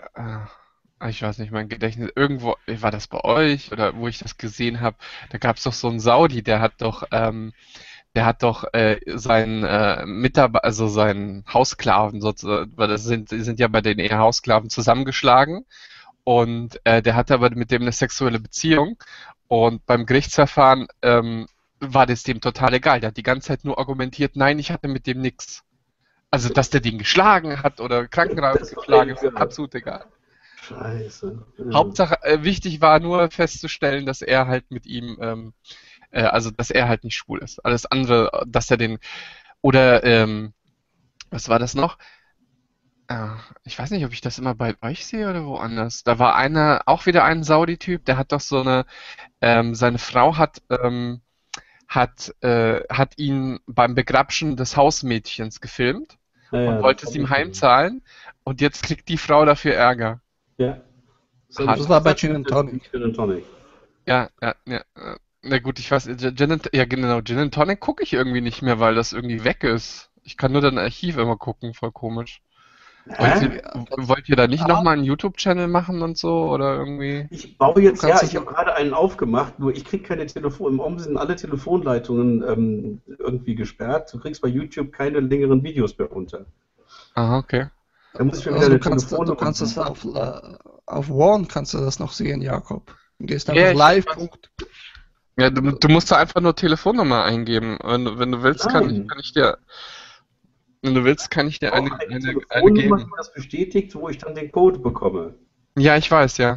äh, ich weiß nicht, mein Gedächtnis, irgendwo, war das bei euch oder wo ich das gesehen habe, da gab es doch so einen Saudi, der hat doch, ähm, der hat doch äh, seinen äh, Mitarbeiter, also seinen Haussklaven sozusagen, weil das sind, die sind ja bei den eher Haussklaven zusammengeschlagen und äh, der hatte aber mit dem eine sexuelle Beziehung und beim Gerichtsverfahren ähm, war das dem total egal. Der hat die ganze Zeit nur argumentiert, nein, ich hatte mit dem nichts. Also, dass der den geschlagen hat oder Krankenhaus geschlagen, ist absolut egal. Scheiße. Ja. Hauptsache, äh, wichtig war nur festzustellen, dass er halt mit ihm, ähm, äh, also, dass er halt nicht schwul ist. Alles andere, dass er den, oder, ähm, was war das noch? Äh, ich weiß nicht, ob ich das immer bei euch sehe oder woanders. Da war einer, auch wieder ein Saudi-Typ, der hat doch so eine, ähm, seine Frau hat, ähm, hat, äh, hat ihn beim Begrapschen des Hausmädchens gefilmt Ja, ja, und wollte das es ihm hab ich heimzahlen und jetzt kriegt die Frau dafür Ärger. Ja. So, Hat- Das war bei Gin and Tonic. Gin and Tonic. Ja, ja, ja. äh, Na gut, ich weiß, Gin and, ja genau, Gin and Tonic gucke ich irgendwie nicht mehr, weil das irgendwie weg ist. Ich kann nur dein Archiv immer gucken, voll komisch. Wollt Hä? ihr, wollt ihr da nicht nochmal einen YouTube-Channel machen und so oder irgendwie? Ich baue jetzt, Du ja, kannst ich habe gerade einen aufgemacht, nur ich kriege keine Telefon. Im Augenblick sind alle Telefonleitungen ähm, irgendwie gesperrt. Du kriegst bei YouTube keine längeren Videos mehr runter. Aha, okay. Da muss ich mir wieder Also du eine kannst, du Telefonnummer kannst das suchen. auf, äh, auf One kannst du das noch sehen, Jakob. Du gehst Ja, einfach ich live. weiß. Ja, du, du musst da einfach nur Telefonnummer eingeben. Wenn, du- wenn du willst, kann ich, Nein. kann ich dir, wenn du willst, kann ich dir Auch eine, eine eine, eine Telefonnummer, geben. die das bestätigt, wo ich dann den Code bekomme. Ja, ich weiß, ja.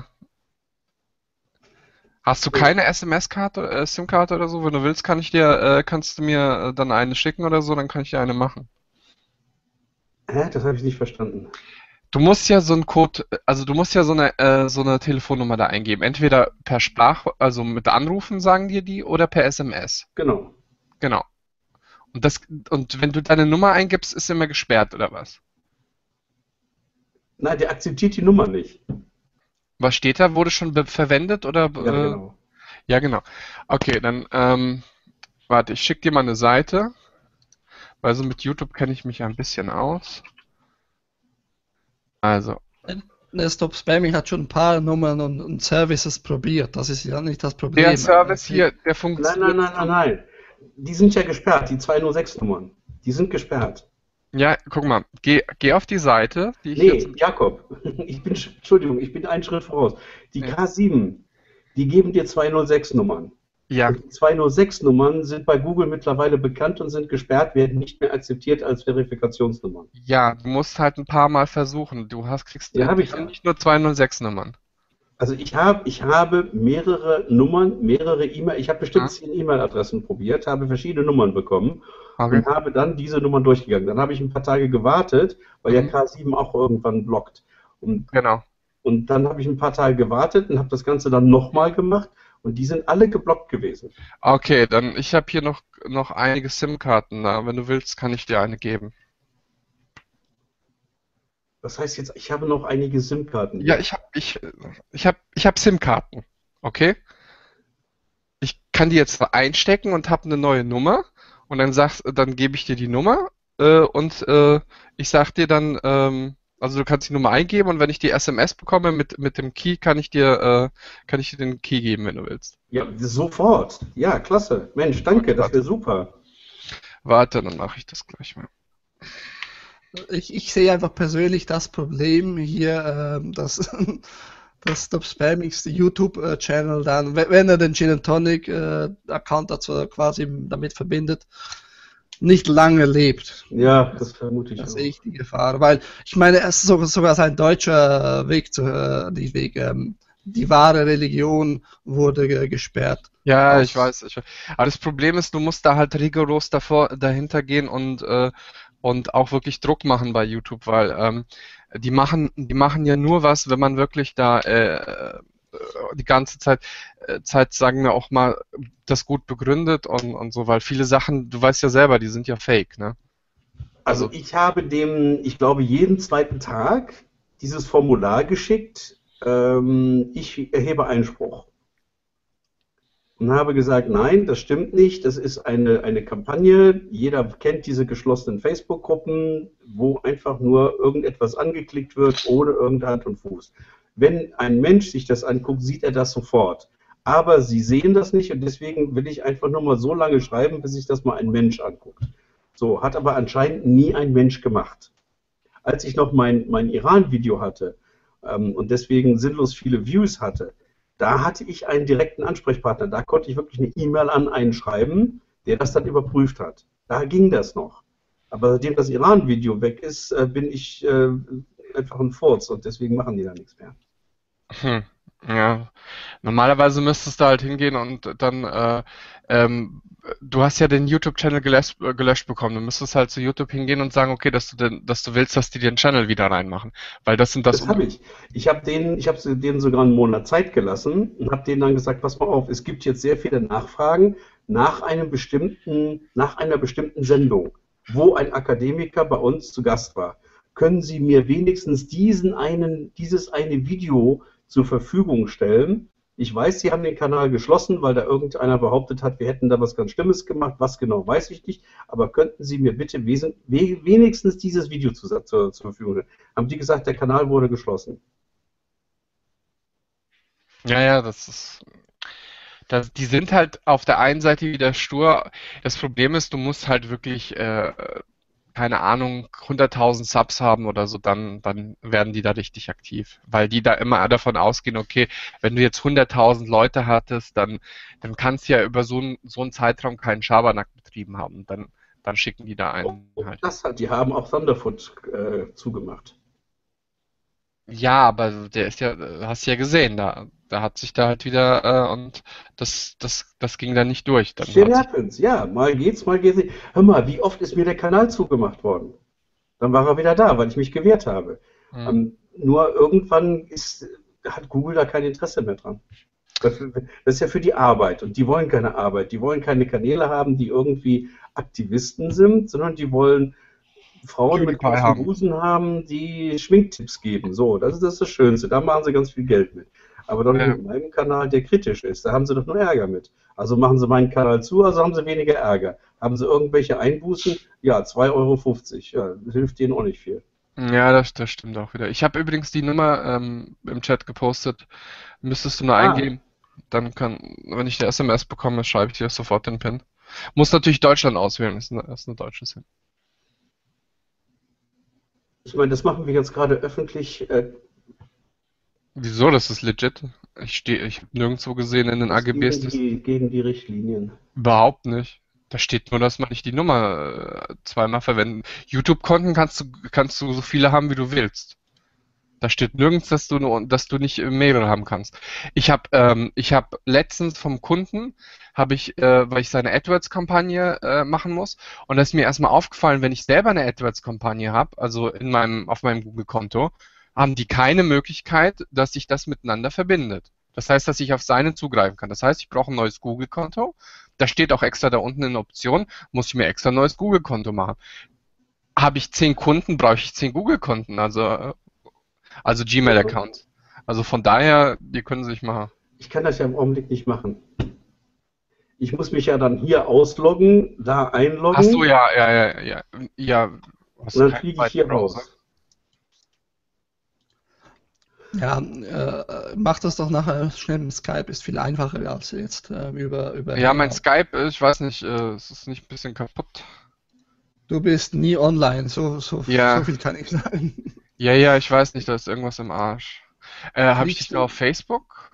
Hast du keine S M S-Karte, äh, SIM-Karte oder so? Wenn du willst, kann ich dir, äh, kannst du mir äh, dann eine schicken oder so, dann kann ich dir eine machen. Hä? Das habe ich nicht verstanden. Du musst ja so einen Code, also du musst ja so eine, äh, so eine Telefonnummer da eingeben. Entweder per Sprach, also mit Anrufen sagen dir die, oder per S M S. Genau. Genau. Und das, und wenn du deine Nummer eingibst, ist sie immer gesperrt, oder was? Nein, der akzeptiert die Nummer nicht. Was steht da? Wurde schon be- verwendet oder? Ja, äh, genau. Ja, genau. Okay, dann, ähm, warte, ich schicke dir mal eine Seite, weil so mit YouTube kenne ich mich ja ein bisschen aus. Also, Der Stop Spamming hat schon ein paar Nummern und, und Services probiert. Das ist ja nicht das Problem. der Service hier, der Nein, funktioniert. nein, nein, nein, nein. Die sind ja gesperrt, die zwei null sechs Nummern. Die sind gesperrt. Ja, guck mal, geh, geh auf die Seite, die ich Nee, jetzt. Jakob, ich bin, Entschuldigung, ich bin einen Schritt voraus. Die Ja. K sieben, die geben dir zwei null sechs Nummern. Ja. Und die zweihundertsechs-Nummern sind bei Google mittlerweile bekannt und sind gesperrt, werden nicht mehr akzeptiert als Verifikationsnummern. Ja, du musst halt ein paar Mal versuchen. Du hast, kriegst, Ja, äh, habe die ich haben ja. nicht nur zweihundertsechs-Nummern. Also ich habe, ich habe mehrere Nummern, mehrere E-Mail, ich habe bestimmt Ah, zehn E-Mail-Adressen probiert, habe verschiedene Nummern bekommen okay. und habe dann diese Nummern durchgegangen. Dann habe ich ein paar Tage gewartet, weil ja Mhm. K sieben auch irgendwann blockt. Und, Genau. und dann habe ich ein paar Tage gewartet und habe das Ganze dann nochmal gemacht und die sind alle geblockt gewesen. Okay, dann ich habe hier noch, noch einige SIM-Karten da. Wenn du willst, kann ich dir eine geben. Das heißt jetzt, ich habe noch einige SIM-Karten Ja, hier. ich habe ich, ich hab, ich hab SIM-Karten. Okay? Ich kann die jetzt zwar einstecken und habe eine neue Nummer und dann sagst, dann gebe ich dir die Nummer äh, und äh, ich sag dir dann, ähm, also du kannst die Nummer eingeben und wenn ich die S M S bekomme mit, mit dem Key, kann ich dir, äh, kann ich dir den Key geben, wenn du willst. Ja, sofort. Ja, klasse. Mensch, danke, Gut, das wäre warte. super. Warte, dann mache ich das gleich mal. Ich, ich sehe einfach persönlich das Problem hier, ähm, dass, dass der spammigste YouTube-Channel dann, wenn wenn er den Gin and Tonic äh, Account dazu quasi damit verbindet, nicht lange lebt. Ja, das vermute ich Da auch. sehe ich die Gefahr, weil ich meine, es ist sogar, sogar sein deutscher Weg zu, äh, die Weg, ähm, die wahre Religion wurde ge- gesperrt. Ja, ich Aus, weiß, ich weiß. Aber das Problem ist, du musst da halt rigoros davor, dahinter gehen und, äh, und auch wirklich Druck machen bei YouTube, weil ähm, die machen, die machen ja nur was, wenn man wirklich da äh, äh, die ganze Zeit, äh, Zeit, sagen wir auch mal, das gut begründet und, und so, weil viele Sachen, du weißt ja selber, die sind ja fake, ne? Also Also, ich habe dem, ich glaube, jeden zweiten Tag dieses Formular geschickt. Ähm, ich erhebe Einspruch. Und habe gesagt, nein, das stimmt nicht. Das ist eine, eine Kampagne. Jeder kennt diese geschlossenen Facebook-Gruppen, wo einfach nur irgendetwas angeklickt wird, ohne irgendeine Hand und Fuß. Wenn ein Mensch sich das anguckt, sieht er das sofort. Aber sie sehen das nicht und deswegen will ich einfach nur mal so lange schreiben, bis sich das mal ein Mensch anguckt. So, hat aber anscheinend nie ein Mensch gemacht. Als ich noch mein, mein Iran-Video hatte ähm, und deswegen sinnlos viele Views hatte, da hatte ich einen direkten Ansprechpartner. Da konnte ich wirklich eine E-Mail an einen schreiben, der das dann überprüft hat. Da ging das noch. Aber seitdem das Iran-Video weg ist, äh, bin ich äh, einfach ein Furz und deswegen machen die da nichts mehr. hm, ja. Normalerweise müsstest du halt hingehen und dann, äh, ähm, du hast ja den YouTube-Channel gelöscht, äh, gelöscht bekommen. Du müsstest halt zu YouTube hingehen und sagen, okay, dass du den, dass du willst, dass die den Channel wieder reinmachen. Weil das sind das. Das habe ich. Ich habe denen, ich habe denen sogar einen Monat Zeit gelassen und habe denen dann gesagt, pass mal auf, es gibt jetzt sehr viele Nachfragen nach einem bestimmten, nach einer bestimmten Sendung, wo ein Akademiker bei uns zu Gast war. Können Sie mir wenigstens diesen einen, dieses eine Video zur Verfügung stellen? Ich weiß, Sie haben den Kanal geschlossen, weil da irgendeiner behauptet hat, wir hätten da was ganz Schlimmes gemacht. Was genau, weiß ich nicht. Aber könnten Sie mir bitte wesen, wenigstens dieses Video zu, zur, zur Verfügung stellen? Haben die gesagt, der Kanal wurde geschlossen. Ja, ja, das ist. Das, die sind halt auf der einen Seite wieder stur. Das Problem ist, du musst halt wirklich, äh, keine Ahnung, hunderttausend Subs haben oder so, dann, dann werden die da richtig aktiv. Weil die da immer davon ausgehen, okay, wenn du jetzt hunderttausend Leute hattest, dann, dann kannst du ja über so, ein, so einen Zeitraum keinen Schabernack betrieben haben. Dann, dann schicken die da einen Oh, halt. das hat, die haben auch Thunderfoot äh, zugemacht. Ja, aber der ist ja, hast du ja gesehen, da, da hat sich da halt wieder, äh, und das, das, das ging dann nicht durch. Dann Shit hat sich, happens, ja, mal geht's, mal geht's nicht. Hör mal, wie oft ist mir der Kanal zugemacht worden? Dann war er wieder da, weil ich mich gewehrt habe. hm. Ähm, nur irgendwann ist, hat Google da kein Interesse mehr dran. Das, das ist ja für die Arbeit und die wollen keine Arbeit. Die wollen keine Kanäle haben, die irgendwie Aktivisten sind, sondern die wollen Frauen mit PewDiePie großen haben. Busen haben, die Schminktipps geben. So, das ist das, ist das Schönste. Da machen sie ganz viel Geld mit. Aber doch nicht Ja. mit meinem Kanal, der kritisch ist. Da haben sie doch nur Ärger mit. Also machen sie meinen Kanal zu, also haben sie weniger Ärger. Haben sie irgendwelche Einbußen? Ja, zwei Euro fünfzig. Ja, das hilft denen auch nicht viel. Ja, das, das stimmt auch wieder. Ich habe übrigens die Nummer ähm, im Chat gepostet. Müsstest du nur Ah, eingeben. Dann kann, wenn ich die S M S bekomme, schreibe ich dir sofort den PIN. Muss natürlich Deutschland auswählen, ist eine, ist eine deutsche SIM. ich meine, das machen wir jetzt gerade öffentlich. Äh, Wieso? Das ist legit. Ich stehe, ich habe nirgendwo gesehen in den Das A G Bs, gegen das die, gegen die Richtlinien. überhaupt nicht. Da steht nur, dass man nicht die Nummer äh, zweimal verwenden. YouTube-Konten kannst du, kannst du so viele haben, wie du willst. Da steht nirgends, dass du nur, dass du nicht mehrere haben kannst. Ich habe ähm, ich habe letztens vom Kunden, habe ich, äh, weil ich seine AdWords-Kampagne äh, machen muss, und da ist mir erstmal aufgefallen, wenn ich selber eine AdWords-Kampagne habe, also in meinem, auf meinem Google-Konto, haben die keine Möglichkeit, dass sich das miteinander verbindet. Das heißt, dass ich auf seine zugreifen kann. Das heißt, ich brauche ein neues Google-Konto. Da steht auch extra da unten in der Option, muss ich mir extra ein neues Google-Konto machen. Habe ich zehn Kunden, brauche ich zehn Google-Konten, also, äh, also Gmail-Accounts. Also von daher, die können sich mal. Ich kann das ja im Augenblick nicht machen. Ich muss mich ja dann hier ausloggen, da einloggen. Ach so, ja, ja, ja, ja. Ja, und dann fliege ich hier raus. Ja, äh, mach das doch nachher schnell mit Skype, ist viel einfacher als jetzt äh, über, über. Ja, mein Skype, ich weiß nicht, äh, es ist nicht ein bisschen kaputt. Du bist nie online, so, so, Ja. so viel kann ich sagen. Ja, ja, ich weiß nicht, da ist irgendwas im Arsch. Äh, habe ich dich Kriegst da du- auf Facebook?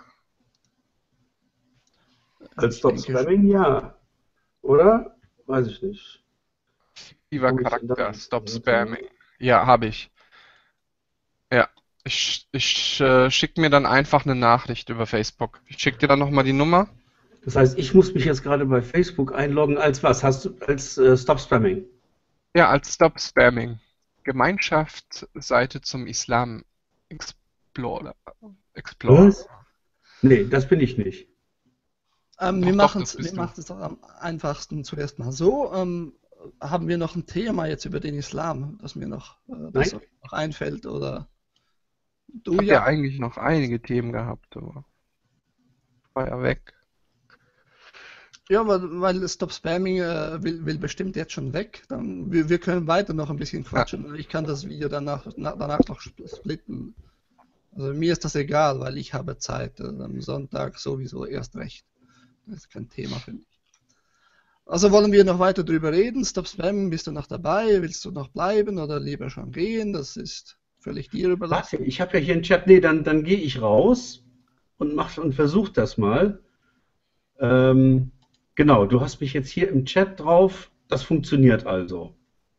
Als Ich Stop denke Spamming, ja. Oder? Weiß ich nicht. Lieber Komm ich denn Charakter, da? Stop Spamming. Ja, habe ich. Ja, ich, ich äh, schicke mir dann einfach eine Nachricht über Facebook. Ich schicke dir dann nochmal die Nummer. Das heißt, ich muss mich jetzt gerade bei Facebook einloggen als was? Hast du als äh, Stop Spamming? Ja, als Stop Spamming. Gemeinschaftsseite zum Islam Explorer. Explorer. Was? Nee, das bin ich nicht. Ähm, Doch, wir doch, machen das es bist wir du. machen es doch am einfachsten zuerst mal so. Ähm, haben wir noch ein Thema jetzt über den Islam, das mir noch, äh, das Nein. euch noch einfällt? Oder du Ich habe ja? ja eigentlich noch einige Themen gehabt, aber war ja weg. Ja, weil, weil Stop Spamming äh, will, will bestimmt jetzt schon weg. Dann, wir, wir können weiter noch ein bisschen quatschen. Ich kann das Video danach, na, danach noch sp- splitten. Also mir ist das egal, weil ich habe Zeit. äh, Am Sonntag sowieso erst recht. Das ist kein Thema für mich. Also wollen wir noch weiter drüber reden? Stop Spamming, bist du noch dabei? Willst du noch bleiben oder lieber schon gehen? Das ist völlig dir überlassen. Warte, ich habe ja hier einen Chat. Nee, dann, dann gehe ich raus und mach und versuch das mal. Ähm, genau, du hast mich jetzt hier im Chat drauf. Das funktioniert also.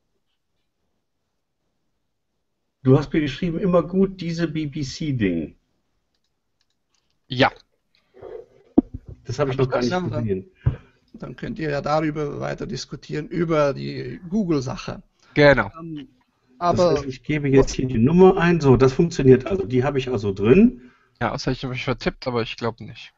Du hast mir geschrieben, immer gut, diese B B C-Ding. Ja, Das habe ich Hab noch gar ich nicht das? gesehen. Dann könnt ihr ja darüber weiter diskutieren, über die Google-Sache. genau. Ähm, Das aber heißt, ich gebe jetzt hier die Nummer ein. So, das funktioniert also. Die habe ich also drin. Ja, außer ich habe mich vertippt, aber ich glaube nicht.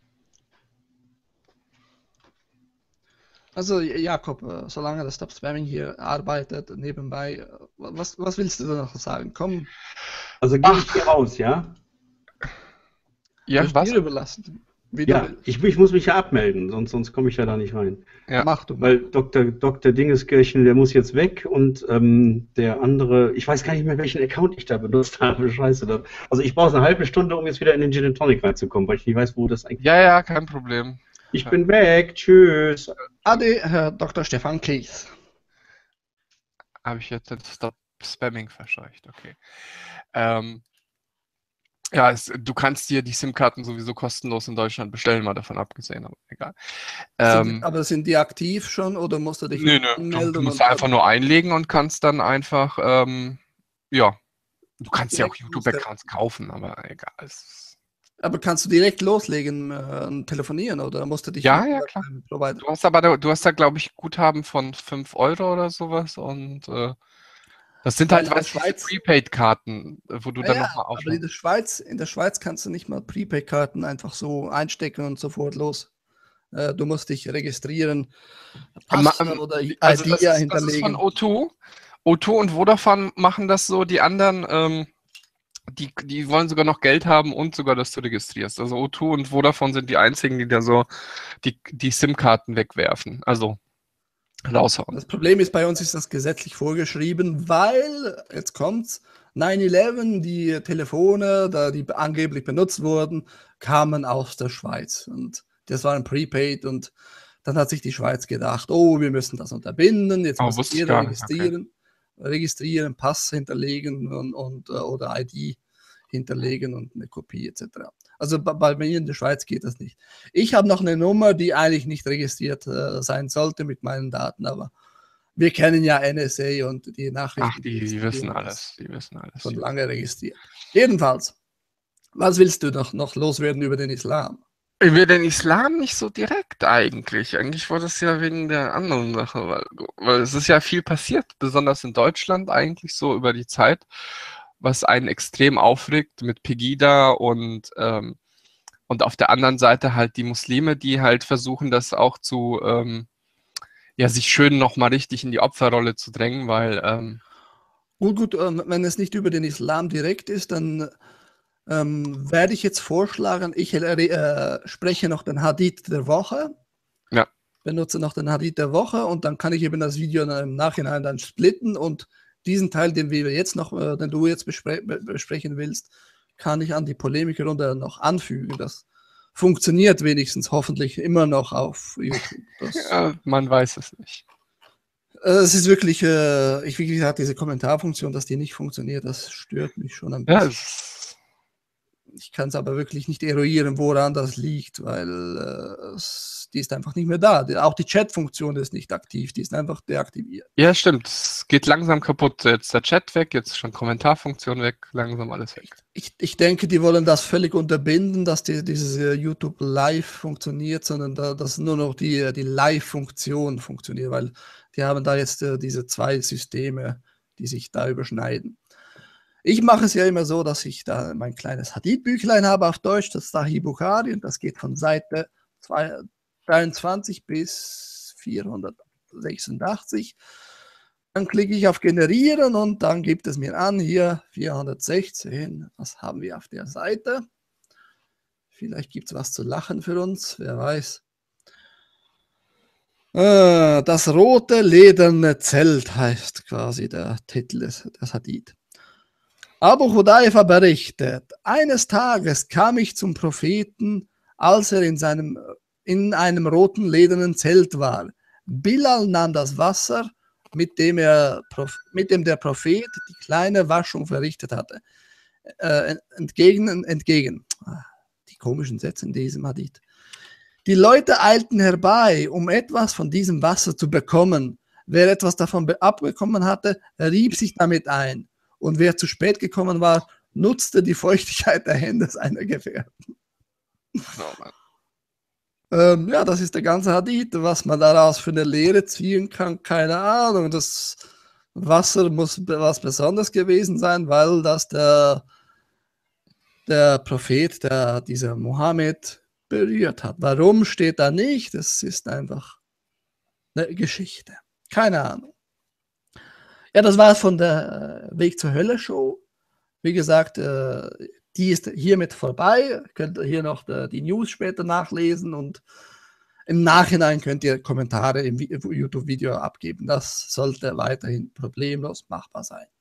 Also Jakob, äh, solange das Stop Spamming hier arbeitet, nebenbei, äh, was, was willst du da noch sagen? Komm, Also gehe ich hier raus, ja? Ja, ist was? dir überlassen. Wie du Ja, willst. ich, ich muss mich ja abmelden, sonst, sonst komme ich ja da nicht rein. Ja. Mach du mal. Weil Doktor Doktor Dingeskirchen, der muss jetzt weg und ähm, der andere, ich weiß gar nicht mehr, welchen Account ich da benutzt habe. Scheiße. Das, also ich brauche eine halbe Stunde, um jetzt wieder in den Gin and Tonic reinzukommen, weil ich nicht weiß, wo das eigentlich Ja, ja, kein Problem. Ich bin weg. Tschüss. Ade, Herr Doktor Stefan Kies. Habe ich jetzt den Stop Spamming verscheucht, okay. Ähm, ja, es, du kannst dir die SIM-Karten sowieso kostenlos in Deutschland bestellen, mal davon abgesehen, aber egal. Sind, Ähm, aber sind die aktiv schon oder musst du dich nö, noch nö, du, anmelden? du musst und- einfach nur einlegen und kannst dann einfach, ähm, ja, du kannst ja auch Direkt YouTube-Accounts kaufen, aber egal. Es ist, Aber kannst du direkt loslegen äh, und telefonieren oder musst du dich Ja, über ja, klar. einen Provider? Du hast aber, da- du hast da, glaube ich, Guthaben von fünf Euro oder sowas und äh, das sind Weil halt, in der weißt du, diese Schweiz- Prepaid-Karten, äh, wo du Ja, dann ja, nochmal aber in aufladen. der Schweiz, in der Schweiz kannst du nicht mal Prepaid-Karten einfach so einstecken und sofort los. Äh, du musst dich registrieren, Ma- Pass ähm, oder I Also D das ist, das ist hinterlegen. von O zwei. O zwei und Vodafone machen das so, die anderen, ähm, die, die wollen sogar noch Geld haben und sogar, dass du registrierst. Also O zwei und Vodafone sind die einzigen, die da so die, die SIM-Karten wegwerfen, also raushauen. Das Problem ist, bei uns ist das gesetzlich vorgeschrieben, weil, jetzt kommt's, neun elf, die Telefone, da die angeblich benutzt wurden, kamen aus der Schweiz. Und das waren Prepaid und dann hat sich die Schweiz gedacht, oh, wir müssen das unterbinden, jetzt Oh, muss wusste ich jeder gar nicht, registrieren, registrieren, Pass hinterlegen und, und, äh, oder I D hinterlegen und eine Kopie et cetera. Also bei, bei mir in der Schweiz geht das nicht. Ich habe noch eine Nummer, die eigentlich nicht registriert äh, sein sollte mit meinen Daten, aber wir kennen ja N S A und die Nachrichten. Ach, die, die wissen alles, die wissen alles. Schon lange registriert. Jedenfalls, was willst du noch, noch loswerden über den Islam? Über den Islam nicht so direkt eigentlich. Eigentlich war das ja wegen der anderen Sache, weil, weil es ist ja viel passiert, besonders in Deutschland eigentlich so über die Zeit, was einen extrem aufregt mit Pegida und, ähm, und auf der anderen Seite halt die Muslime, die halt versuchen, das auch zu, ähm, ja, sich schön nochmal richtig in die Opferrolle zu drängen, weil... Ähm, gut, gut, äh, wenn es nicht über den Islam direkt ist, dann... Ähm, werde ich jetzt vorschlagen, ich äh, spreche noch den Hadith der Woche. Ja. Benutze noch den Hadith der Woche und dann kann ich eben das Video im Nachhinein dann splitten und diesen Teil, den wir jetzt noch, äh, den du jetzt bespre besprechen willst, kann ich an die Polemikrunde noch anfügen. Das funktioniert wenigstens hoffentlich immer noch auf YouTube. Das, ja, man weiß es nicht. Äh, es ist wirklich, äh, ich wie gesagt, diese Kommentarfunktion, dass die nicht funktioniert, das stört mich schon ein bisschen. Ja, ich kann es aber wirklich nicht eruieren, woran das liegt, weil äh, es, die ist einfach nicht mehr da. Die, auch die Chat-Funktion ist nicht aktiv, die ist einfach deaktiviert. Ja, stimmt. Es geht langsam kaputt. Jetzt der Chat weg, jetzt schon Kommentarfunktion weg, langsam alles weg. Ich, ich denke, die wollen das völlig unterbinden, dass die, dieses uh, YouTube Live funktioniert, sondern da, dass nur noch die, die Live-Funktion funktioniert, weil die haben da jetzt uh, diese zwei Systeme, die sich da überschneiden. Ich mache es ja immer so, dass ich da mein kleines Hadith-Büchlein habe auf Deutsch, das Sahih Bukhari, und das geht von Seite dreiundzwanzig bis vierhundertsechsundachtzig. Dann klicke ich auf Generieren und dann gibt es mir an, hier vierhundertsechzehn, was haben wir auf der Seite? Vielleicht gibt es was zu lachen für uns, wer weiß. Äh, das rote lederne Zelt heißt quasi der Titel des, des Hadith. Abu Hudayfa berichtet, eines Tages kam ich zum Propheten, als er in, seinem, in einem roten ledernen Zelt war. Bilal nahm das Wasser, mit dem, er, mit dem der Prophet die kleine Waschung verrichtet hatte, äh, entgegen, entgegen. Die komischen Sätze in diesem Hadith. Die Leute eilten herbei, um etwas von diesem Wasser zu bekommen. Wer etwas davon abbekommen hatte, rieb sich damit ein. Und wer zu spät gekommen war, nutzte die Feuchtigkeit der Hände seiner Gefährten. Oh, ähm, ja, das ist der ganze Hadith. Was man daraus für eine Lehre ziehen kann, keine Ahnung. Das Wasser muss was Besonderes gewesen sein, weil das der, der Prophet, der dieser Mohammed berührt hat. Warum steht da nicht? Das ist einfach eine Geschichte. Keine Ahnung. Ja, das war von der Weg zur Hölle Show. Wie gesagt, äh, die ist hiermit vorbei. Könnt ihr hier noch die, die News später nachlesen und im Nachhinein könnt ihr Kommentare im YouTube-Video abgeben. Das sollte weiterhin problemlos machbar sein.